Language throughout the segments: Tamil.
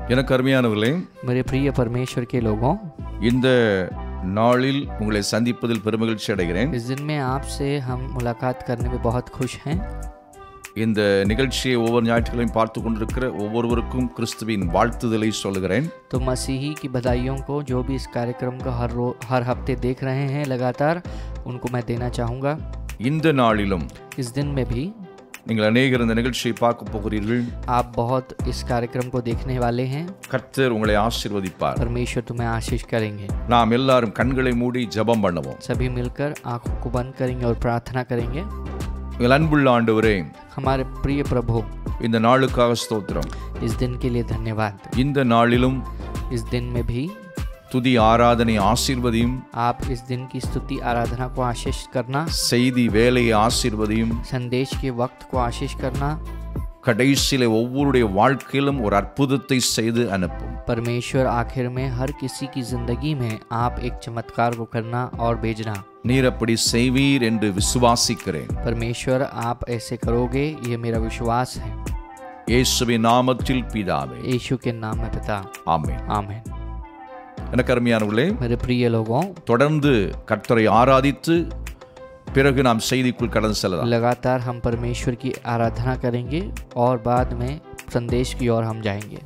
எனக்கு அருமையானவர்களே, मेरे प्रिय परमेश्वर के लोगों, இந்த நாளில் உங்களை சந்திப்பதில் பெருமகிழ்ச்சி அடைகிறேன். इस दिन में आपसे हम मुलाकात करने में बहुत खुश हैं. இந்த நிகழ்ச்சியை ஒவ்வொரு ஞாயிற்றுகளையும் பார்த்து கொண்டிருக்கிற ஒவ்வொருவருக்கும் கிறிஸ்துவின் வாழ்த்துதலை சொல்கிறேன். तो मसीही की बधाइयों को जो भी इस कार्यक्रम को हर हफ्ते देख रहे हैं लगातार, उनको मैं देना चाहूँगा. இந்த நாளிலும் इस दिन में भी நீங்கள் அநேகர் இந்த நிகழ்ச்சியை பார்க்க போகிறீர்கள். आप बहुत इस कार्यक्रम को देखने वाले हैं. கர்த்தர் உங்களை ஆசீர்வதிப்பார். परमेश्वर तुम्हें आशीष करेंगे. நாம் எல்லாரும் கண்களை மூடி ஜெபம் பண்ணுவோம். सभी मिलकर आंखों को बंद करेंगे और प्रार्थना करेंगे. எங்கள் அன்புள்ள ஆண்டவரே, हमारे प्रिय प्रभु, இந்த நாளுக்காக ஸ்தோத்திரம். इस दिन के लिए धन्यवाद. இந்த நாளிலும் इस दिन में भी துதி ஆராதனை ஆசீர்வதியும், आप इस दिन की स्तुति आराधना को आशीष करना, செய்தி வேலையை ஆசீர்வதியும், संदेश के वक्त को आशीष करना, கடைசியில ஒவ்வொருடைய வாழ்க்கையிலும் ஒரு அற்புதத்தை செய்து அனுப்பும். परमेश्वर आखिर में हर किसी की जिंदगी में आप एक चमत्कार को करना और भेजना. நீர் அப்படி செய்வீர் என்று விசுவாசிக்கிறேன். परमेश्वर आप ऐसे करोगे, ये मेरा विश्वास है. இயேசுவின் நாமத்தில் பிதாவே, यीशु के नाम में पिता, ஆமென். आमीन. எனக்கு அருமையானவர்களே, मेरे प्रिय लोगों, தொடர்ந்து கர்த்தரை ஆராதித்து பிறகு நாம் செய்திக்குள் கடந்து செல்லலாம். लगातार हम परमेश्वर की आराधना करेंगे और बाद में संदेश की ओर हम जाएंगे.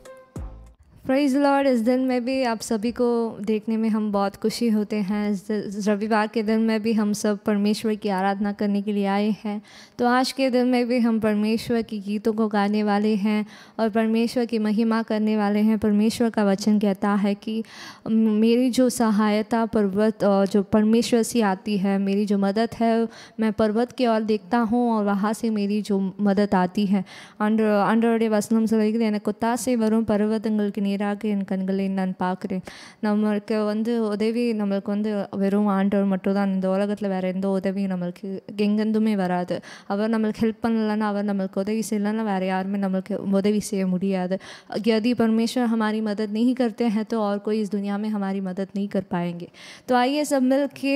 Praise Lord. इस दिन में भी आप सभी को देखने में हम बहुत खुशी होते हैं। इस रविवार के दिन में भी हम सब परमेश्वर की आराधना करने के लिए आए हैं। तो आज के दिन में भी हम परमेश्वर की गीतों को गाने वाले हैं और परमेश्वर की महिमा करने वाले हैं। परमेश्वर का वचन कहता है कि मेरी जो सहायता पर्वत जो परमेश्वर से आती है, मेरी जो मदद है मैं पर्वत की ओर देखता हूँ और वहाँ से मेरी जो मदद आती है. ஆண்டவருடைய வசனம் சொல்கிறது, எனக்கு ஒத்தாசை வரும் பர்வதங்களுக்கு நேராக என் கண்களை நான் பார்க்குறேன். நம்மளுக்கு உதவி நம்மளுக்கு வெறும் ஆண்டவர் மட்டும் தான். இந்த உலகத்தில் வேறு எந்த உதவியும் நம்மளுக்கு எங்கேருந்துமே வராது. அவர் நம்மளுக்கு ஹெல்ப் பண்ணலைன்னா, அவர் நம்மளுக்கு உதவி செய்யலைன்னா வேறு யாருமே நம்மளுக்கு உதவி செய்ய முடியாது. यदि परमेश्वर हमारी मदद नहीं करते हैं तो और कोई इस दुनिया में हमारी मदद नहीं कर पाएंगे. तो आइए सब मिल के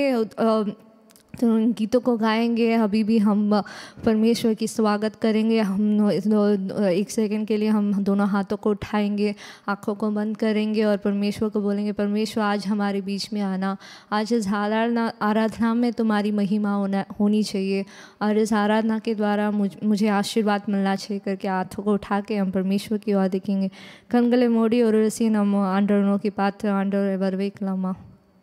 तो उन गीतों को गाएंगे. अभी भी हम परमेश्वर की स्वागत करेंगे. हम एक सेकंड के लिए हम दोनों हाथों को उठाएंगे, आँखों को बंद करेंगे और परमेश्वर को बोलेंगे, परमेश्वर आज हमारे बीच में आना. आज इस आराधना में तुम्हारी महिमा होनी चाहिए और इस आराधना के द्वारा मुझे आशीर्वाद मिलना चाहिए करके हाथों को उठा के हम परमेश्वर की ओर देखेंगे. कनगले मोड़ी और रसी नमो आंडरों की पात्र आंडर वरवेकलामा.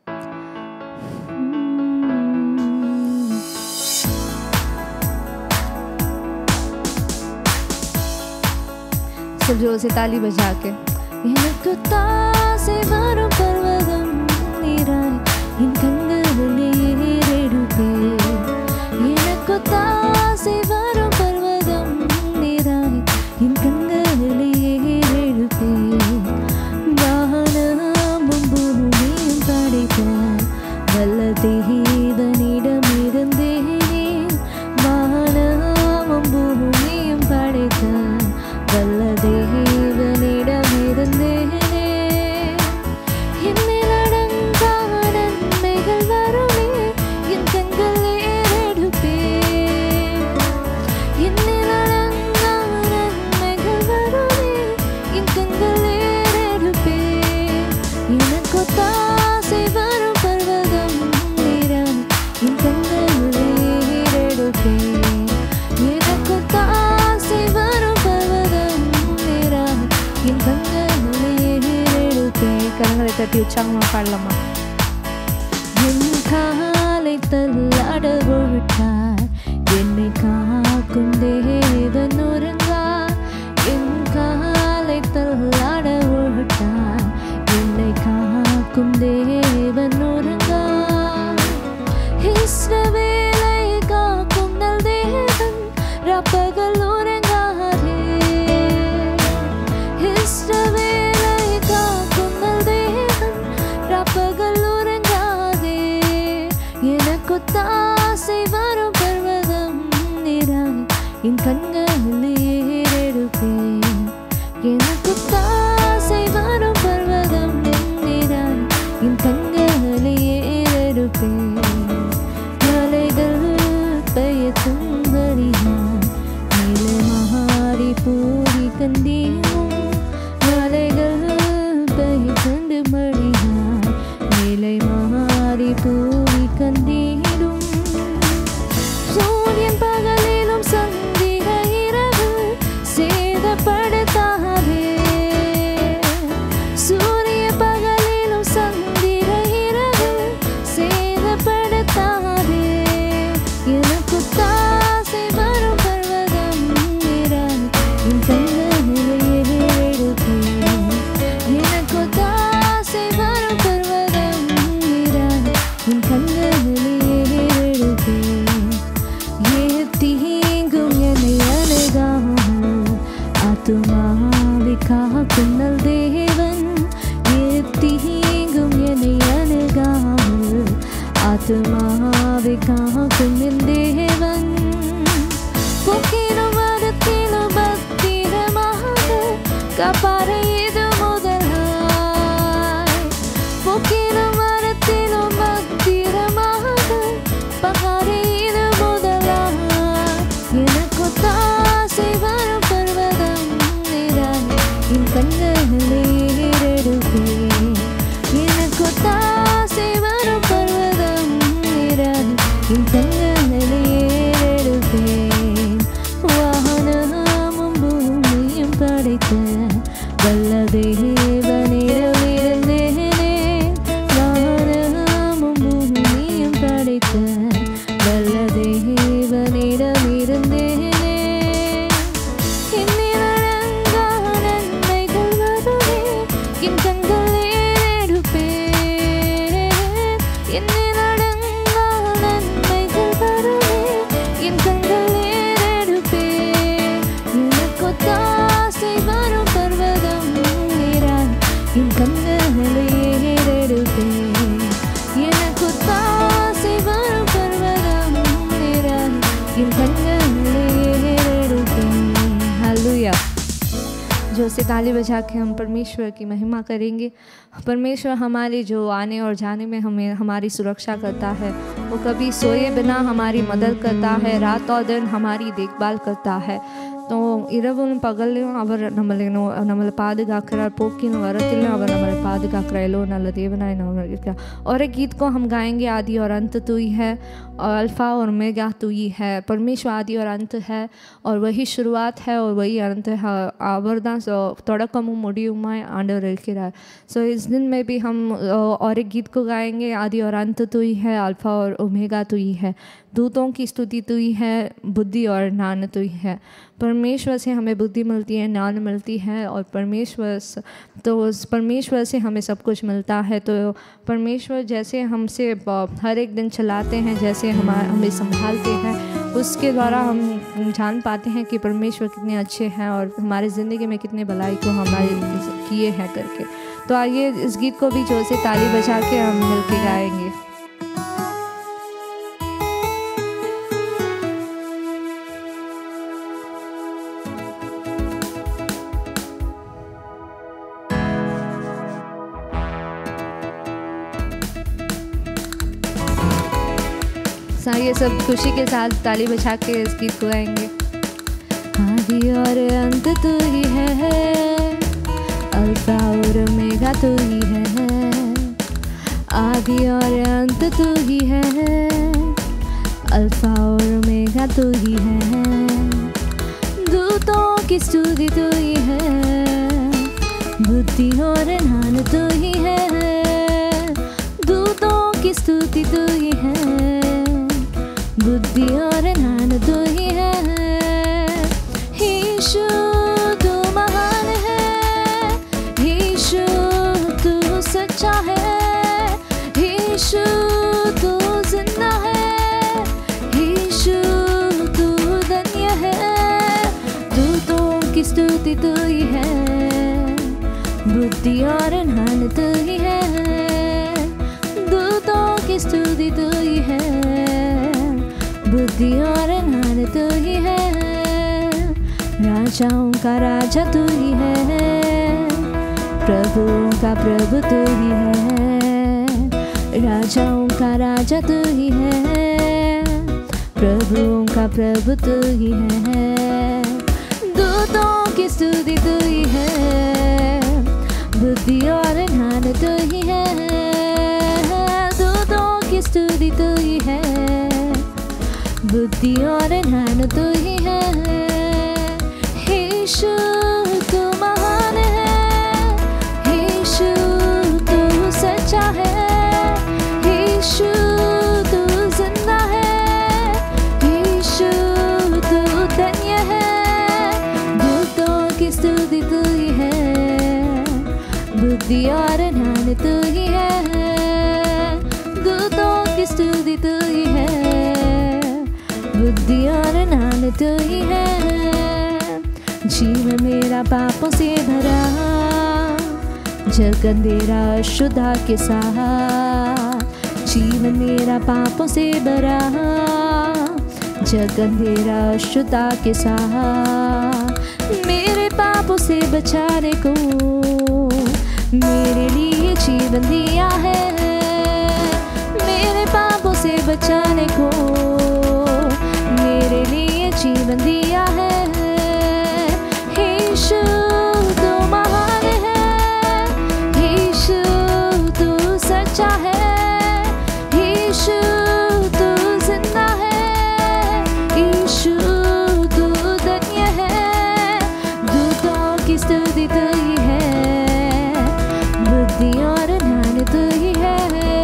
सब जोर से ताली बजा के தட்டி உற்சாகமாக பாடலாமா? என் காலை தள்ளாட விட்டார், என்னை காக்கும் தேவன் உறங்கார். என் காலை தள்ளாட விட்டார், என்னை காக்கும் தேவன் உறங்கார். இஸ்ரவேலை காக்கும் நல் தேவன் ரப்பகல் உறங்காரே. இஸ்ரவேலை காக்கும் நல் தேவன் ரப்பகல் உறங்காதே. எனக்கு தாசை வரும் பர்வதம் நிறாய் என் கண்களில் ஏறெடுப்பேன். எனக்கு தாசை வரும் பர்வதம் நிறாய் என் கண்களில் ஏறெடுப்பேன். மலைகள் பெயர்த்தும்படியான் நிலை மாறி பூரி கண்டீனும். மலைகள் ஆத்துமாவிக்காக்கும் நல் தேவன் தீங்கும் என்னை அணுகாமல் ஆத்துமாவிக்காக்கும் என் தேவன் போக்கிலும் வரத்திலும் பத்திரமாக காப்பாரை இது முதலாய் போக்கிலும் வரத்திலும் பத்திரமாக பகாரை இது முதலாய் எனக்கு தாசை வரும் பர்வதம் நிறாய் என் கண்களிலே ஏறெடுப்பேன் எனக்கு தாசை வரும் பர்வதம் நிறாய் என் கண்களிலே ஏறெடுப்பேன் வானமும் பூமியும் படைத்த வல்ல தேவனிடமிருந்தேனே வானமும் பூமியும் படைத்த வல்ல தேவனிடமிருந்தேனே என்னில் அடங்கா நன்மைகள் வருமே என் கண்களே எடுப்பேன் என்னில் அடங்கா நன்மைகள் வருமே என் கண்களே எடுப்பேன் எனக்கு தாசை வரும் பர்வதம் நிறாய் என் கண்களே எடுப்பேன் எனக்கு தாசை வரும் பர்வதம் நிறாய் என் கண்களே எடுப்பேன் हालेलुया जो से ताली बजा के हम परमेश्वर की महिमा करेंगे। परमेश्वर हमारे जो आने और जाने में हमें हमारी सुरक्षा करता है, वो कभी सोए बिना हमारी मदद करता है, रात और दिन हमारी देखभाल करता है। तो இரவும் பகலும் அவர் நம்மளை பாதுகாக்கிறார், போக்கிலும் வரத்திலும் அவர் நம்மளை பாதுகாக்கிறார்। எல்லோ நல்ல தேவனாய் நம்ம இருக்கிறார்। और एक गीत को हम गाएंगे, आदि और अंत तू ही है और अल्फा और ओमेगा तू ही है। परमेश्वर आदि और अंत है और वही शुरुआत है और वही अंत है। அவர்தான் தொடக்கமும் முடியுமாய் ஆண்டவர் இருக்கிறார்। सो इस दिन में भी हम और एक गीत को गाएंगे, आदि और अंत तू ही है, अल्फा और ओमेगा तू ही है। दूतों की स्तुति तू ही है, बुद्धि और ज्ञान तू ही है। परमेश्वर से हमें बुद्धि मिलती है, ज्ञान मिलती है और परमेश्वर से हमें सब कुछ मिलता है। तो परमेश्वर जैसे हमसे हर एक दिन चलाते हैं, जैसे हमें संभालते हैं, उसके द्वारा हम जान पाते हैं कि परमेश्वर कितने अच्छे हैं और हमारी ज़िंदगी में कितने भलाई को हमारे किए हैं करके। तो आइए इस गीत को भी जोर से ताली बजा के हम मिलकर गाएंगे। ये सब खुशी के साथ ताली बजा के इस गीत को गाएंगे। आदि और अंत तू ही है, अल्फा और ओमेगा तू ही है। आदि और अंत तू ही है, अल्फा और ओमेगा तू ही है। दूतों की स्तुति तू ही है, बुद्धि और ज्ञान तू ही है। दूतों की स्तुति तू ही है, बुद्धि और ज्ञान तू ही है। यीशु तू महान है, यीशु तू सच्चा है, यीशु तू जिंदा है, यीशु तू धन्य है। दूतों की स्तुति तू ही है, बुद्धि और ज्ञान तू ही है। दूतों की स्तुति तू ही है, बुद्धि और ज्ञान तू ही है। राजाओं का राजा तू ही है, प्रभुओं का प्रभु तू ही है। राजाओं का राजा तू ही है, प्रभुओं का प्रभु तू ही है। दूतों की स्तुति तू ही है, बुद्धि और ज्ञान तू ही है। दूतों की स्तुति तू ही है, बुद्धि और ज्ञान तू ही है। यीशु तू महान है, यीशु तू सच्चा है, यीशु तू जिंदा है, यीशु तू धन्य है। दूतों की स्तुति तू ही है, बुद्धि और ज्ञान तू ही है। दूतों की स्तुति तू ही है, बुद्धि और ज्ञान तू ही है। जीवन मेरा पापों से भरा, जग अंधेरा शुद्धा के साथ। जीवन मेरा पापों से भरा, जग अंधेरा शुद्धा के साथ। मेरे पापों से बचाने को मेरे लिए जीवन दिया है, मेरे पापों से बचाने को मेरे लिए जीवन दिया है। यीशु तू महान है, यीशु तू सच्चा है, यीशु तू जिंदा है, यीशु तू धन्य है। दूतों की स्तुति तुझी है, बुद्धि और ज्ञान तुझी है।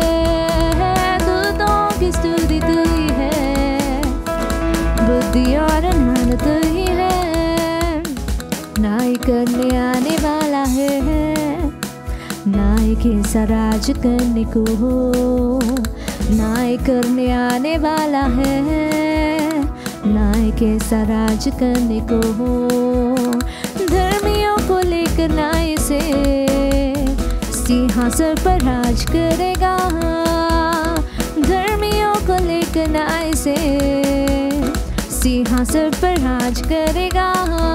दूतों की स्तुति तुझी है, बुद्धि और ज्ञान तुझी है। न्याय करने आने वाला है, न्याय के राज करने को हो। न्याय करने आने वाला है, न्याय के राज करने को हो। धर्मियों को लेकर न्याय से सिंहासन पर राज करेगा, धर्मियों को लेकर न्याय से सिंहासन पर राज करेगा।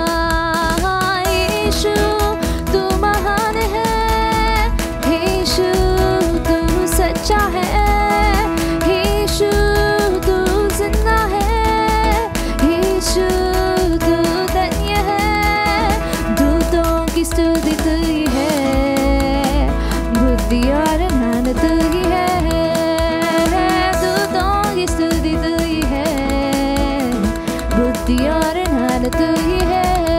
यीशु तू महान है, यीशु तू सच्चा है, यीशु तू जिंदा है, यीशु तू धन्य है। दूतों की स्तुति तुझी है, बुद्धि और ज्ञान तुझी है। दूतों की स्तुति तुझी है, बुद्धि और ज्ञान तुझी है।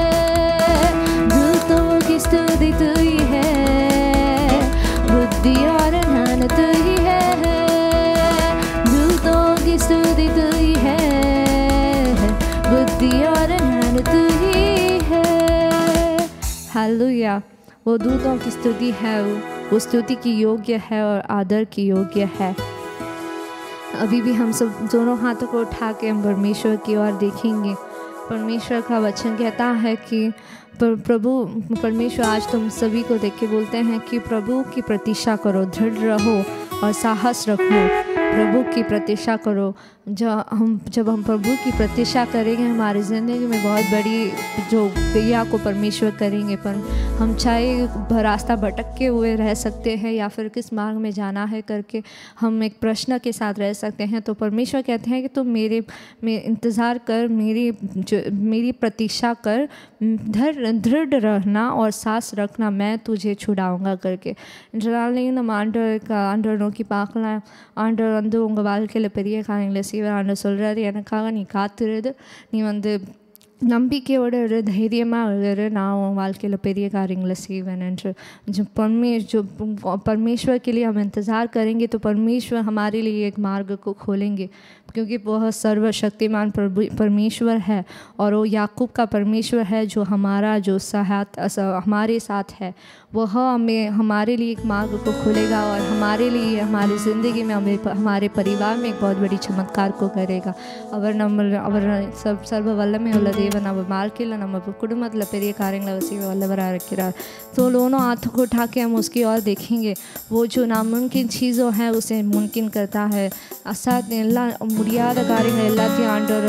दूतों की स्तुति तुझी है, बुद्धि और ज्ञान तुझी है। दूतों की स्तुति तुझी है, बुद्धि और ज्ञान तुझी है। हालेलुया। वो दूतों की स्तुति है, वो स्तुति की योग्य है और आदर की योग्य है। अभी भी हम सब दोनों हाथों को उठा के हम परमेश्वर की ओर देखेंगे। परमेश्वर का वचन कहता है कि प्रभु परमेश्वर आज तुम सभी को देख के बोलते हैं कि प्रभु की प्रतीक्षा करो, दृढ़ रहो और साहस रखो। प्रभु की प्रतीक्षा करो। जब हम प्रभु की प्रतीक्षा करेंगे, हमारी ज़िंदगी में बहुत बड़ी जो क्रिया को परमेश्वर करेंगे। पर हम चाहे रास्ता भटके हुए रह सकते हैं या फिर किस मार्ग में जाना है करके हम एक प्रश्न के साथ रह सकते हैं, तो परमेश्वर कहते हैं कि तुम मेरे इंतज़ार कर, मेरी प्रतीक्षा कर, दृढ़ रहना और सांस रखना, मैं तुझे छुड़ाऊंगा करके। நம்ம ஆண்டவர் நோக்கி பார்க்கலாம். ஆண்டவர் வந்து உங்கள் வாழ்க்கையில் பெரிய காரியங்களை செய்வார். ஆண்டவர் சொல்கிறாரு, எனக்காக நீ காத்திருது, நீ வந்து நம்பிக்கையோடு இரு, தைரியமாக இரு, நான் உன் வாழ்க்கையில் பெரிய காரியங்களை செய்வேன் என்று। जो परमेश्वर के लिए हम इंतज़ार करेंगे तो परमेश्वर हमारे लिए एक मार्ग को खोलेंगे, क्योंकि वह सर्वशक्तिमान परमेश्वर है और वो याकूब का परमेश्वर है जो हमारे साथ है। वह हमारे लिए एक मार्ग को खोलेगा और हमारे लिए हमारी ज़िंदगी में हमारे परिवार में एक बहुत बड़ी चमत्कार को करेगा। सर्ववल्लமையுள்ள தேவன் அவர் வாழ்க்கையில் நம்ம குடும்பத்தில் பெரிய காரியங்களை செய்ய வல்லவராக இருக்கிறார்। तो दोनों हाथों को उठा के हम उसकी ओर देखेंगे। वो जो नामुमकिन चीज़ों हैं उसे मुमकिन करता है। முடியாத காரியங்கள் எல்லாத்தையும் ஆண்டவர்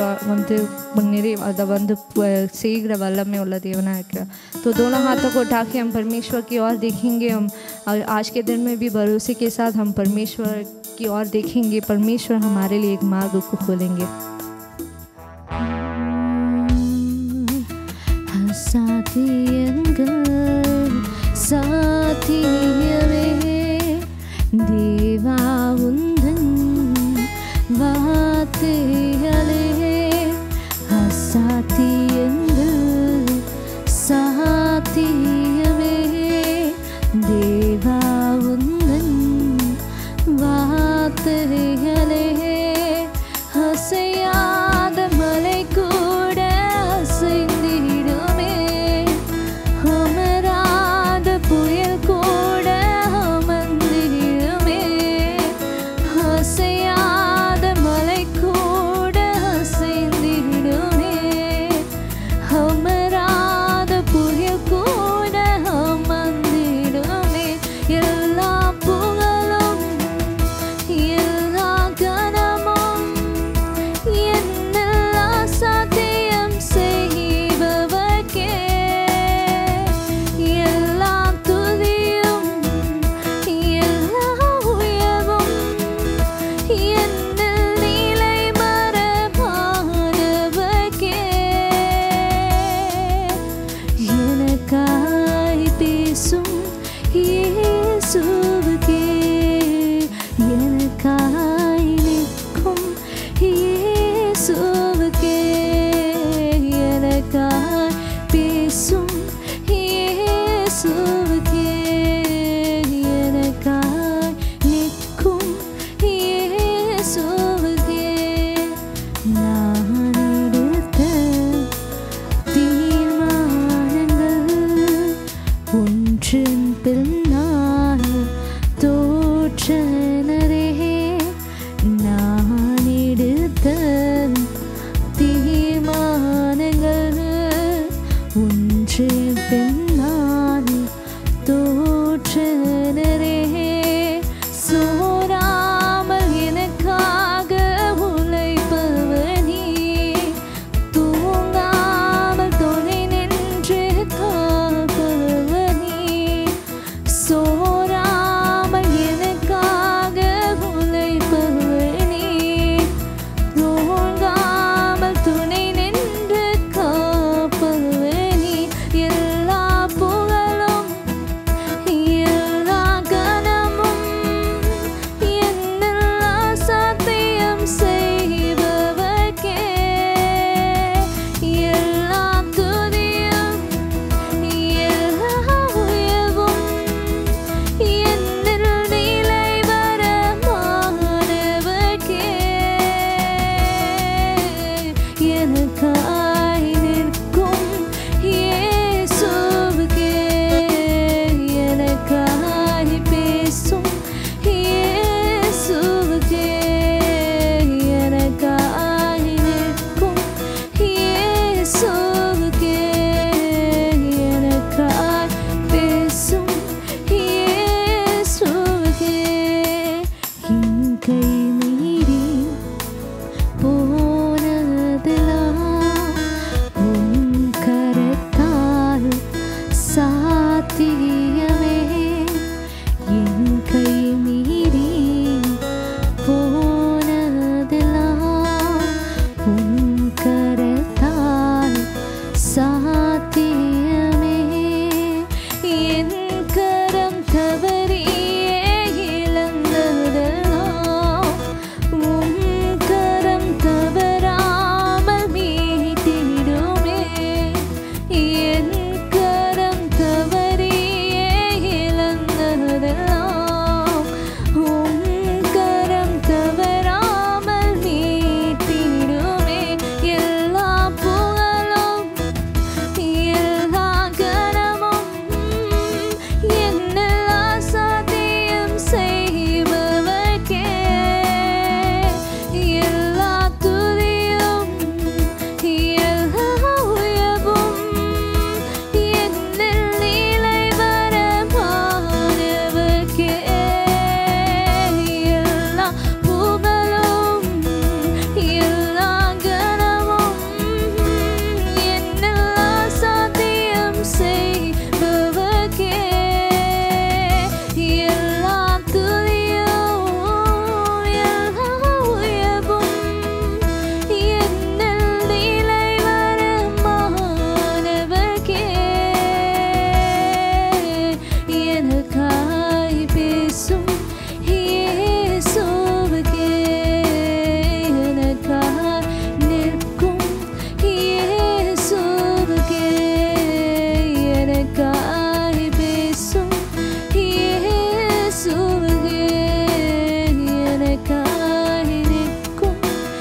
செய்கிற வல்லமை உள்ள தேவனாக இருக்கிறார்। तो दोनों हाथों को उठा के हम परमेश्वर की ओर देखेंगे। हम आज के दिन में भी भरोसे के साथ हम परमेश्वर की ओर देखेंगे। परमेश्वर हमारे लिए एक मार्ग को खोलेंगे। साथियवे देवा उन्दन वार्த்தைகளே அசாத்தியங்கள் சாத்தியமே தேவா உந்தன் வார்த்தைகளே அசையாத மலை கூட அசைந்திடுமே அமராத புயல் கூட அமர்ந்திடுமே அசையாத மலை கூட பேசும் இயேசுவுக்கே எனக்காய் நிற்கும் இயேசுவுக்கே நான் எடுத்த தீர்மானங்கள் ஒன்றின் பின்னால் தோற்றனரே நான் எடுத்த தீர்மானங்கள் ஒன்றின் பின்னால் தோற்றனரே சோராமல் எனக்காக உழைப்பவனே தூங்காமல் துணை நின்று காப்பவனே சோராமல் எனக்காக உழைப்பவனே தூங்காமல் துணை நின்று காப்பவனே எல்லா புகழும் எல்லா கனமும் என்னெல்லாம் சத்தியம் செய்பவர்க்கே எல்லா துதியும் எல்லா உயர்வும் என்னில் நிலை வரமானவர்க்கே எனக்காய் நிற்கும் இயேசுவுக்கே எனக்காய் பேசும் இயேசுவுக்கே எனக்காய் நிற்கும் இயேசுவுக்கே எனக்காய் பேசும் இயேசுவுக்கே என் கை மீறி போனதெல்லாம் உன் கரத்தால் சாத்தியமே என் கை மீறி போனதெல்லாம் உன் கரத்தால் சாத்தியமே என் கரம் தவறியே இழந்ததெல்லாம் உன் கரம் தவறாமல் மீட்டிடுமே என் கரம் தவறியே இழந்ததெல்லாம் உன் கரம் தவறாமல் மீட்டிடுமே எல்லா புகழும் எல்லா கனமும் என்னெல்லாம் சத்தியம் செய்பவர்க்கே எல்லா துதியும் எல்லா உயர்வும் என்னில் நிலை வரமானவர்க்கே எல்லா புகழும் எல்லா கனமும் என்னெல்லாம் சத்தியம் செய்பவர்க்கே எல்லா துதியும் எல்லா உயர்வும் என்னில் நிலை வரமானவர்க்கே எனக்காய் பேசும் இயேசுவுக்கே எனக்காய் நிற்கும் இயேசுவுக்கே எனக்காய் பேசும் இயேசுவுக்கே எனக்காய் நிற்கும்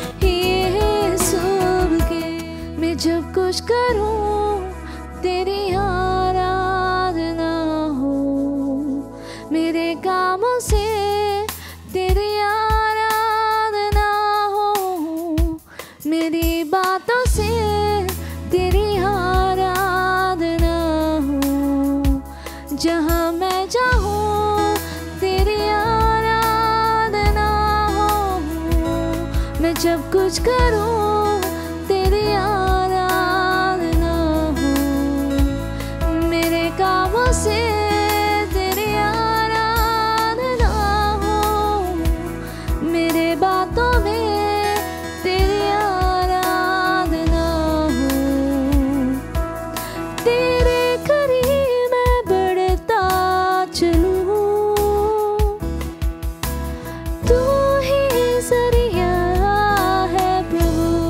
இयेसुவுக்கே मैं जब कुछ करूं तेरी आराधना हो मेरे कामों से तेरी आराधना हो मेरी बातों से तेरी आराधना हो जहाँ मैं जाऊँ तेरी आराधना हो मैं जब कुछ करूँ तेरी आराधना हो मेरे कामों से तेरी आराधना हो मेरे बातों में तेरी आराधना हो तेरे करीब मैं बढ़ता चलूं तू ही जरिया है प्रभु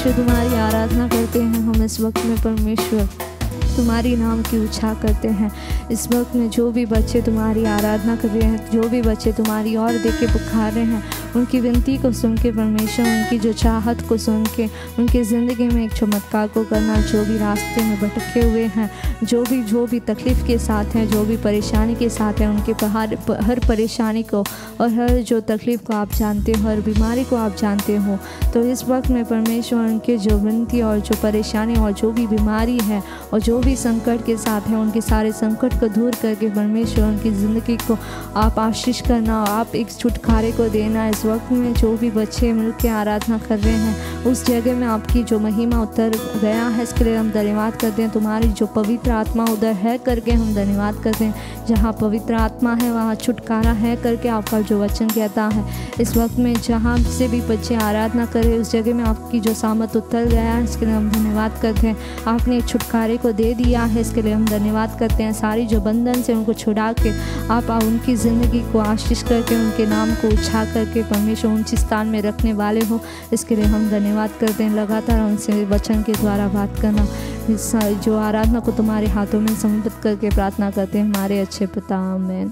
परमेश्वर तुम्हारी आराधना करते हैं। हम इस वक्त में परमेश्वर तुम्हारी नाम की ऊँचा करते हैं। इस वक्त में जो भी बच्चे तुम्हारी आराधना कर रहे हैं, जो भी बच्चे तुम्हारी ओर देख के पुकार रहे हैं, उनकी विनती को सुन के परमेश्वर उनकी जो चाहत को सुन के उनकी ज़िंदगी में एक चमत्कार को करना। जो भी रास्ते में भटके हुए हैं, जो भी तकलीफ़ के साथ हैं, जो भी परेशानी के साथ हैं, उनके हर परेशानी को और हर जो तकलीफ़ को आप जानते हो, हर बीमारी को आप जानते हो। तो इस वक्त में परमेश्वर उनके जो विनती और जो परेशानी और जो भी बीमारी है और जो भी संकट के साथ हैं, उनके सारे संकट को दूर करके परमेश्वर उनकी ज़िंदगी को आप आशीष करना, आप एक छुटकारे को देना। इस वक्त में जो भी बच्चे मिल के आराधना कर रहे हैं, उस जगह में आपकी जो महिमा उतर गया है, इसके लिए हम धन्यवाद करते हैं। तुम्हारी जो पवित्र आत्मा उधर है करके हम धन्यवाद करते हैं। जहाँ पवित्र आत्मा है वहाँ छुटकारा है करके आपका जो वचन कहता है। इस वक्त में जहाँ से भी बच्चे आराधना करें, उस जगह में आपकी जो सामत उतर गया है, इसके लिए हम धन्यवाद करते हैं। आपने एक छुटकारे को दे दिया है, इसके लिए हम धन्यवाद करते हैं। सारी जो बंधन से उनको छुड़ा के आप उनकी ज़िंदगी को आशीष करके उनके नाम को उछा करके परमेश्वर ऊंचे स्थान में रखने वाले हो, इसके लिए हम धन्यवाद करते हैं। लगातार उनसे वचन के द्वारा बात करना। इस जो आराधना को तुम्हारे हाथों में समर्पित करके प्रार्थना करते हैं हमारे अच्छे पिता, आमीन।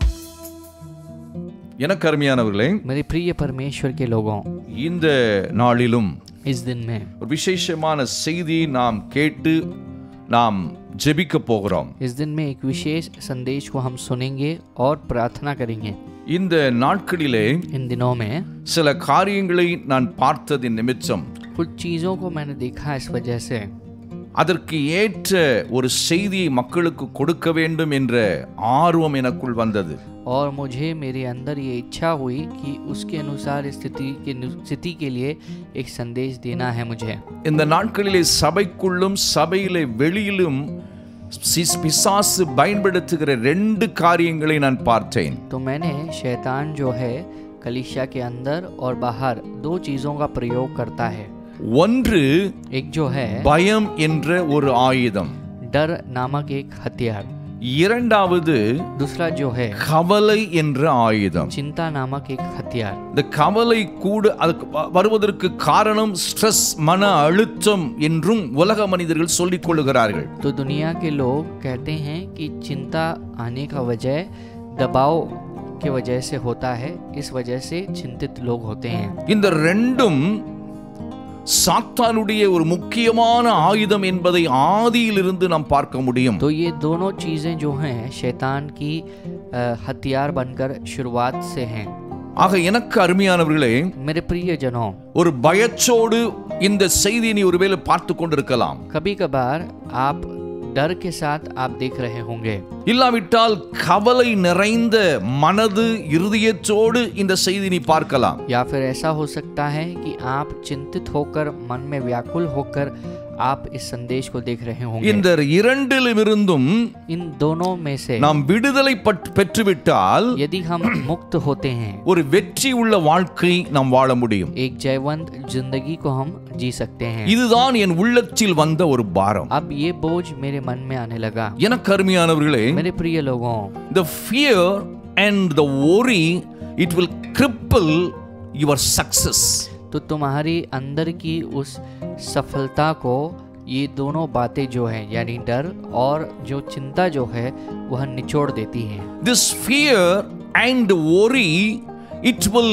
எனக்கு அருமையானவர்களே, मेरे प्रिय परमेश्वर के लोगों, இந்த நாளிலும் इस दिन में ஒரு விசேஷமான செய்தியை நாம் கேட்டு நாம் ஜெபிக்க போகிறோம்। इस दिन में एक विशेष संदेश को हम सुनेंगे और प्रार्थना करेंगे। இந்த நாட்களிலே इन दिनों में சில காரியங்களை நான் பார்த்ததின் நிமித்தம் कुछ चीज़ों को मैंने देखा, इस वजह से அதற்கு ஏற்ற ஒரு செய்தியை மக்களுக்கு கொடுக்க வேண்டும் என்ற ஆர்வம் எனக்குள் வந்தது। और मुझे मेरे अंदर ये इच्छा हुई कि उसके अनुसार स्थिति के लिए एक संदेश देना है मुझे। இந்த நாட்களிலே சபைக்குள்ளும் சபையிலே வெளியிலும் பிசாசு பயன்படுத்துகிற ரெண்டு காரியங்களை நான் பார்த்தேன்। तो मैंने शैतान जो है कलीसिया के अंदर और बाहर दो चीज़ों का प्रयोग करता है। ஒன்று एक जो है பயம் என்ற ஒரு ஆயுதம், डर नामक एक हथियार। இரண்டாவது दूसरा जो है கவலை என்ற ஆயுதம்। चिंता नामक एक हथियार। இந்த கவலை கூட வருவதற்கு காரணம் ஸ்ட்ரெஸ், மன அழுத்தம் என்றும் உலக மனிதர்கள் சொல்லிக் கொள்கிறார்கள்। तो दुनिया के लोग कहते हैं कि चिंता आने का वजह दबाव के वजह से होता है, इस वजह से चिंतित लोग होते हैं। இந்த ரெண்டும் சாத்தானுடைய ஒரு முக்கியமான ஆயுதம் என்பதை ஆதியிலிருந்து நாம் பார்க்க முடியும்। तो ये दोनों चीजें जो हैं शैतान की हथियार बनकर शुरुआत से हैं। ஆக எனக்கு அருமையானவர்களே, मेरे प्रियजनों, ஒரு பயச்சோடு இந்த செய்தியை நீ ஒருவேளை பார்த்து கொண்டிருக்கலாம்। कभी कभार आप डर के साथ आप देख रहे होंगे, இல்லாவிட்டால் கவலை நிறைந்த மனது இருதயத்தோடு இந்த செய்தி நீ பார்க்கலாம்। या फिर ऐसा हो सकता है कि आप चिंतित होकर, मन में व्याकुल होकर आप इस संदेश को देख रहे होंगे। இந்த இரண்டிலிருந்தும் इन दोनों में से நாம் விடுதலை பெற்றுவிட்டால் यदि हम मुक्त होते हैं, ஒரு வெற்றி உள்ள வாழ்க்கை நாம் வாழ முடியும்। एक जयवंत जिंदगी को हम जी सकते हैं। இதுதான் என் உள்ளத்தில் வந்த ஒரு பாரம்। अब ये बोझ मेरे मन में आने लगा। எனக்கு அருமையானவர்களே, मेरे प्रिय लोगों, the fear and the worry, it will cripple your success। तो तुम्हारी अंदर की उस सफलता को ये दोनों बातें जो हैं, यानी डर और जो चिंता जो है वह निचोड़ देती हैं। This fear and worry, it will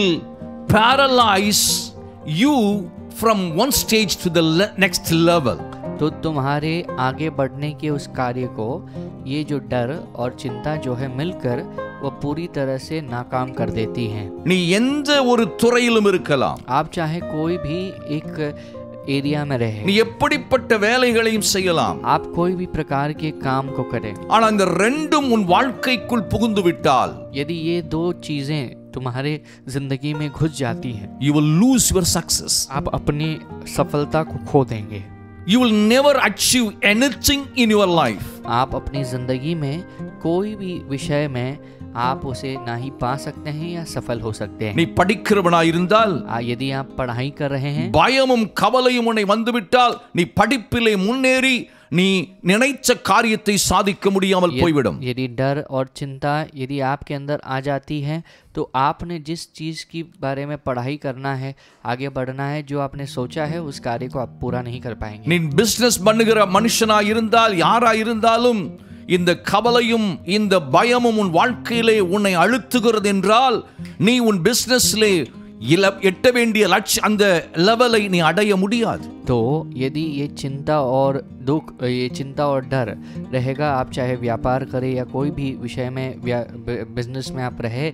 paralyze you from one stage to the next level। तो तुम्हारे आगे बढ़ने के उस कार्य को ये जो डर और चिंता जो है मिलकर वह पूरी तरह से नाकाम कर देती हैं। நீ எந்த ஒரு துறையிலும் இருக்கலாம், आप चाहे कोई भी एक एरिया में रहे, நீ எப்படிப்பட்ட வேலைகளையும் செய்யலாம், आप कोई भी प्रकार के काम को करें, ஆனா இந்த ரெண்டும் உன் வாழ்க்கைக்குள் புகுந்து விட்டால் यदि ये दो चीजें तुम्हारे जिंदगी में घुस जाती हैं, you will lose your success। आप अपनी सफलता को खो देंगे। You will never achieve anything in your life। आप अपनी जिंदगी में कोई भी विषय में आप उसे ना ही पा सकते हैं या सफल हो सकते हैं। நீ படிக்கிறவனாய் இருந்தால், यदि आप पढ़ाई कर रहे हैं, பயமும் கவலையும் உன்னை வந்துவிட்டால், நீ படிப்பிலே முன்னேறி நீ நினைச்ச காரியத்தை சாதிக்க முடியாமல் போய்விடும். यदि डर और चिंता यदि आपके अंदर आ जाती है तो आपने जिस चीज़ की बारे में पढ़ाई करना है, आगे बढ़ना है, जो आपने सोचा है उस कार्य को आप पूरा नहीं कर पाएंगे. நீ பிசினஸ் பண்ணுகிற மனுஷனா இருந்தால் யாரா இருந்தாலும் இந்த கவலையும் இந்த பயமும் உன் வாழ்க்கையிலே உன்னை அழுத்துகிறது என்றால் நீ உன் பிசினஸ்லே எட்ட வேண்டிய லட்சியம் அந்த லெவலை நீ அடைய முடியாது. तो यदि ये चिंता और दुख, ये चिंता और डर रहेगा, आप चाहे व्यापार करें या कोई भी विषय में बिजनेस में आप रहे,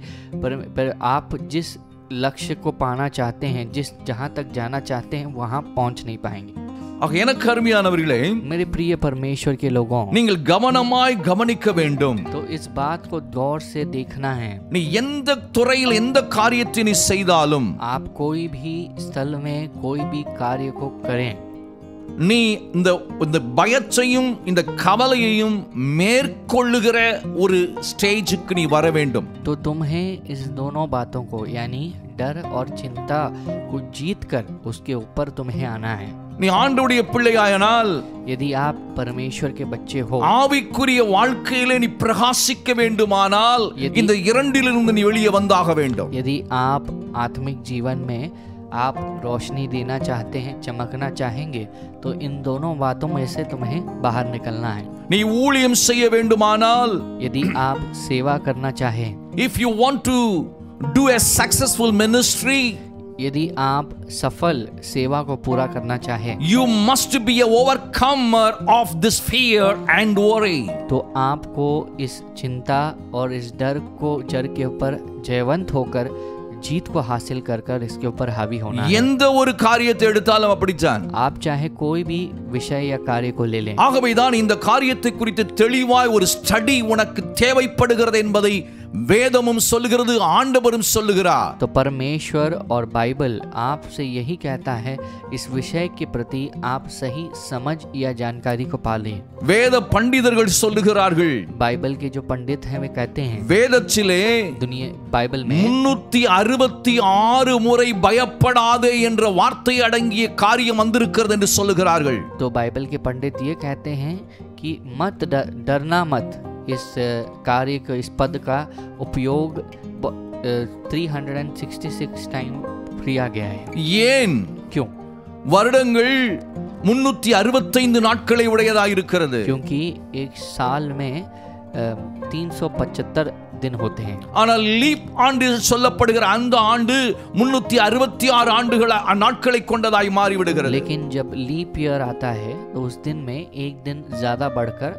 पर आप जिस लक्ष्य को पाना चाहते हैं, जहाँ तक जाना चाहते हैं वहाँ पहुँच नहीं पाएंगे. எனக்கு அருமையானவர்களே, मेरे प्रिय परमेश्वर के लोगों, நீங்கள் கவனமாய் கவனிக்க வேண்டும். तो इस बात को गौर से देखना है. நீ எந்த துறையில் எந்த காரியத்தை நீ செய்தாலும், आप कोई भी स्थल में कोई भी कार्य को करें, நீ இந்த பயத்தையும் இந்த கவலையையும் மேற்கொள்ளுகிற ஒரு ஸ்டேஜுக்கு நீ வர வேண்டும். तो तुम्हें इस दोनों बातों को यानी डर और चिंता को जीत कर उसके ऊपर तुम्हें आना है. நீ ஆண்டவருடைய பிள்ளையானால், यदि आप परमेश्वर के बच्चे हो, ஆவிக்குரிய வாழ்க்கையிலே நீ பிரகாசிக்க வேண்டுமானால் இந்த இரண்டிலிருந்து நீ வெளியே வந்தாக வேண்டும். यदि आप आत्मिक जीवन में आप रोशनी देना चाहते हैं, चमकना चाहेंगे, तो इन दोनों बातों में से तुम्हें बाहर निकलना है. நீ ஊழியம் செய்ய வேண்டுமானால், यदि आप सेवा करना चाहें, if you want to do a successful ministry, यदि आप सफल सेवा को पूरा करना चाहें, you must be a overcomer of this fear and worry. तो आपको इस चिंता और इस डर को जड़ के ऊपर जयवंत होकर जीत को हासिल कर कर इसके ऊपर हावी होना है. எந்த ஒரு காரியத்தை எடுத்தாலும் அப்படித்தான். आप चाहे कोई भी विषय या कार्य को ले लें. ஆகவேதான் இந்த காரியத்தை குறித்து தெளிவாய் ஒரு ஸ்டடி உனக்கு தேவைப்படுகிறது என்பதை வேதமும் சொல்லுகிறது, ஆண்டவரும் சொல்லுகிறார். तो परमेश्वर और बाइबल आपसे यही कहता है, इस विषय के प्रति आप सही समझ या जानकारी को पालें. வேத பண்டிதர்கள் சொல்லுகிறார்கள், बाइबल के जो पंडित हैं वे कहते हैं, வேதத்திலே दुनिया बाइबल में 366 முறை பயப்படாதே என்ற வார்த்தை அடங்கிய காரியம் வந்திருக்கிறது என்று சொல்லுகிறார்கள். तो बाइबल के पंडित ये कहते हैं कि मत डरना मत, इस कार्य को, इस पद का उपयोग 366 टाइम किया गया है. ஏன்? क्यों? வருடங்கள் 365 நாட்களை உடையதாயிருக்கிறது. क्योंकि एक साल में 375 दिन होते हैं. ஆனால் லீப் ஆண்டு சொல்லப்படுகிற அந்த ஆண்டு 366 ஆண்டுகள் நாட்களை கொண்டதாய் மாறிவிடுகிறது. लेकिन जब लीप ईयर आता है तो उस दिन में एक दिन ज्यादा बढ़कर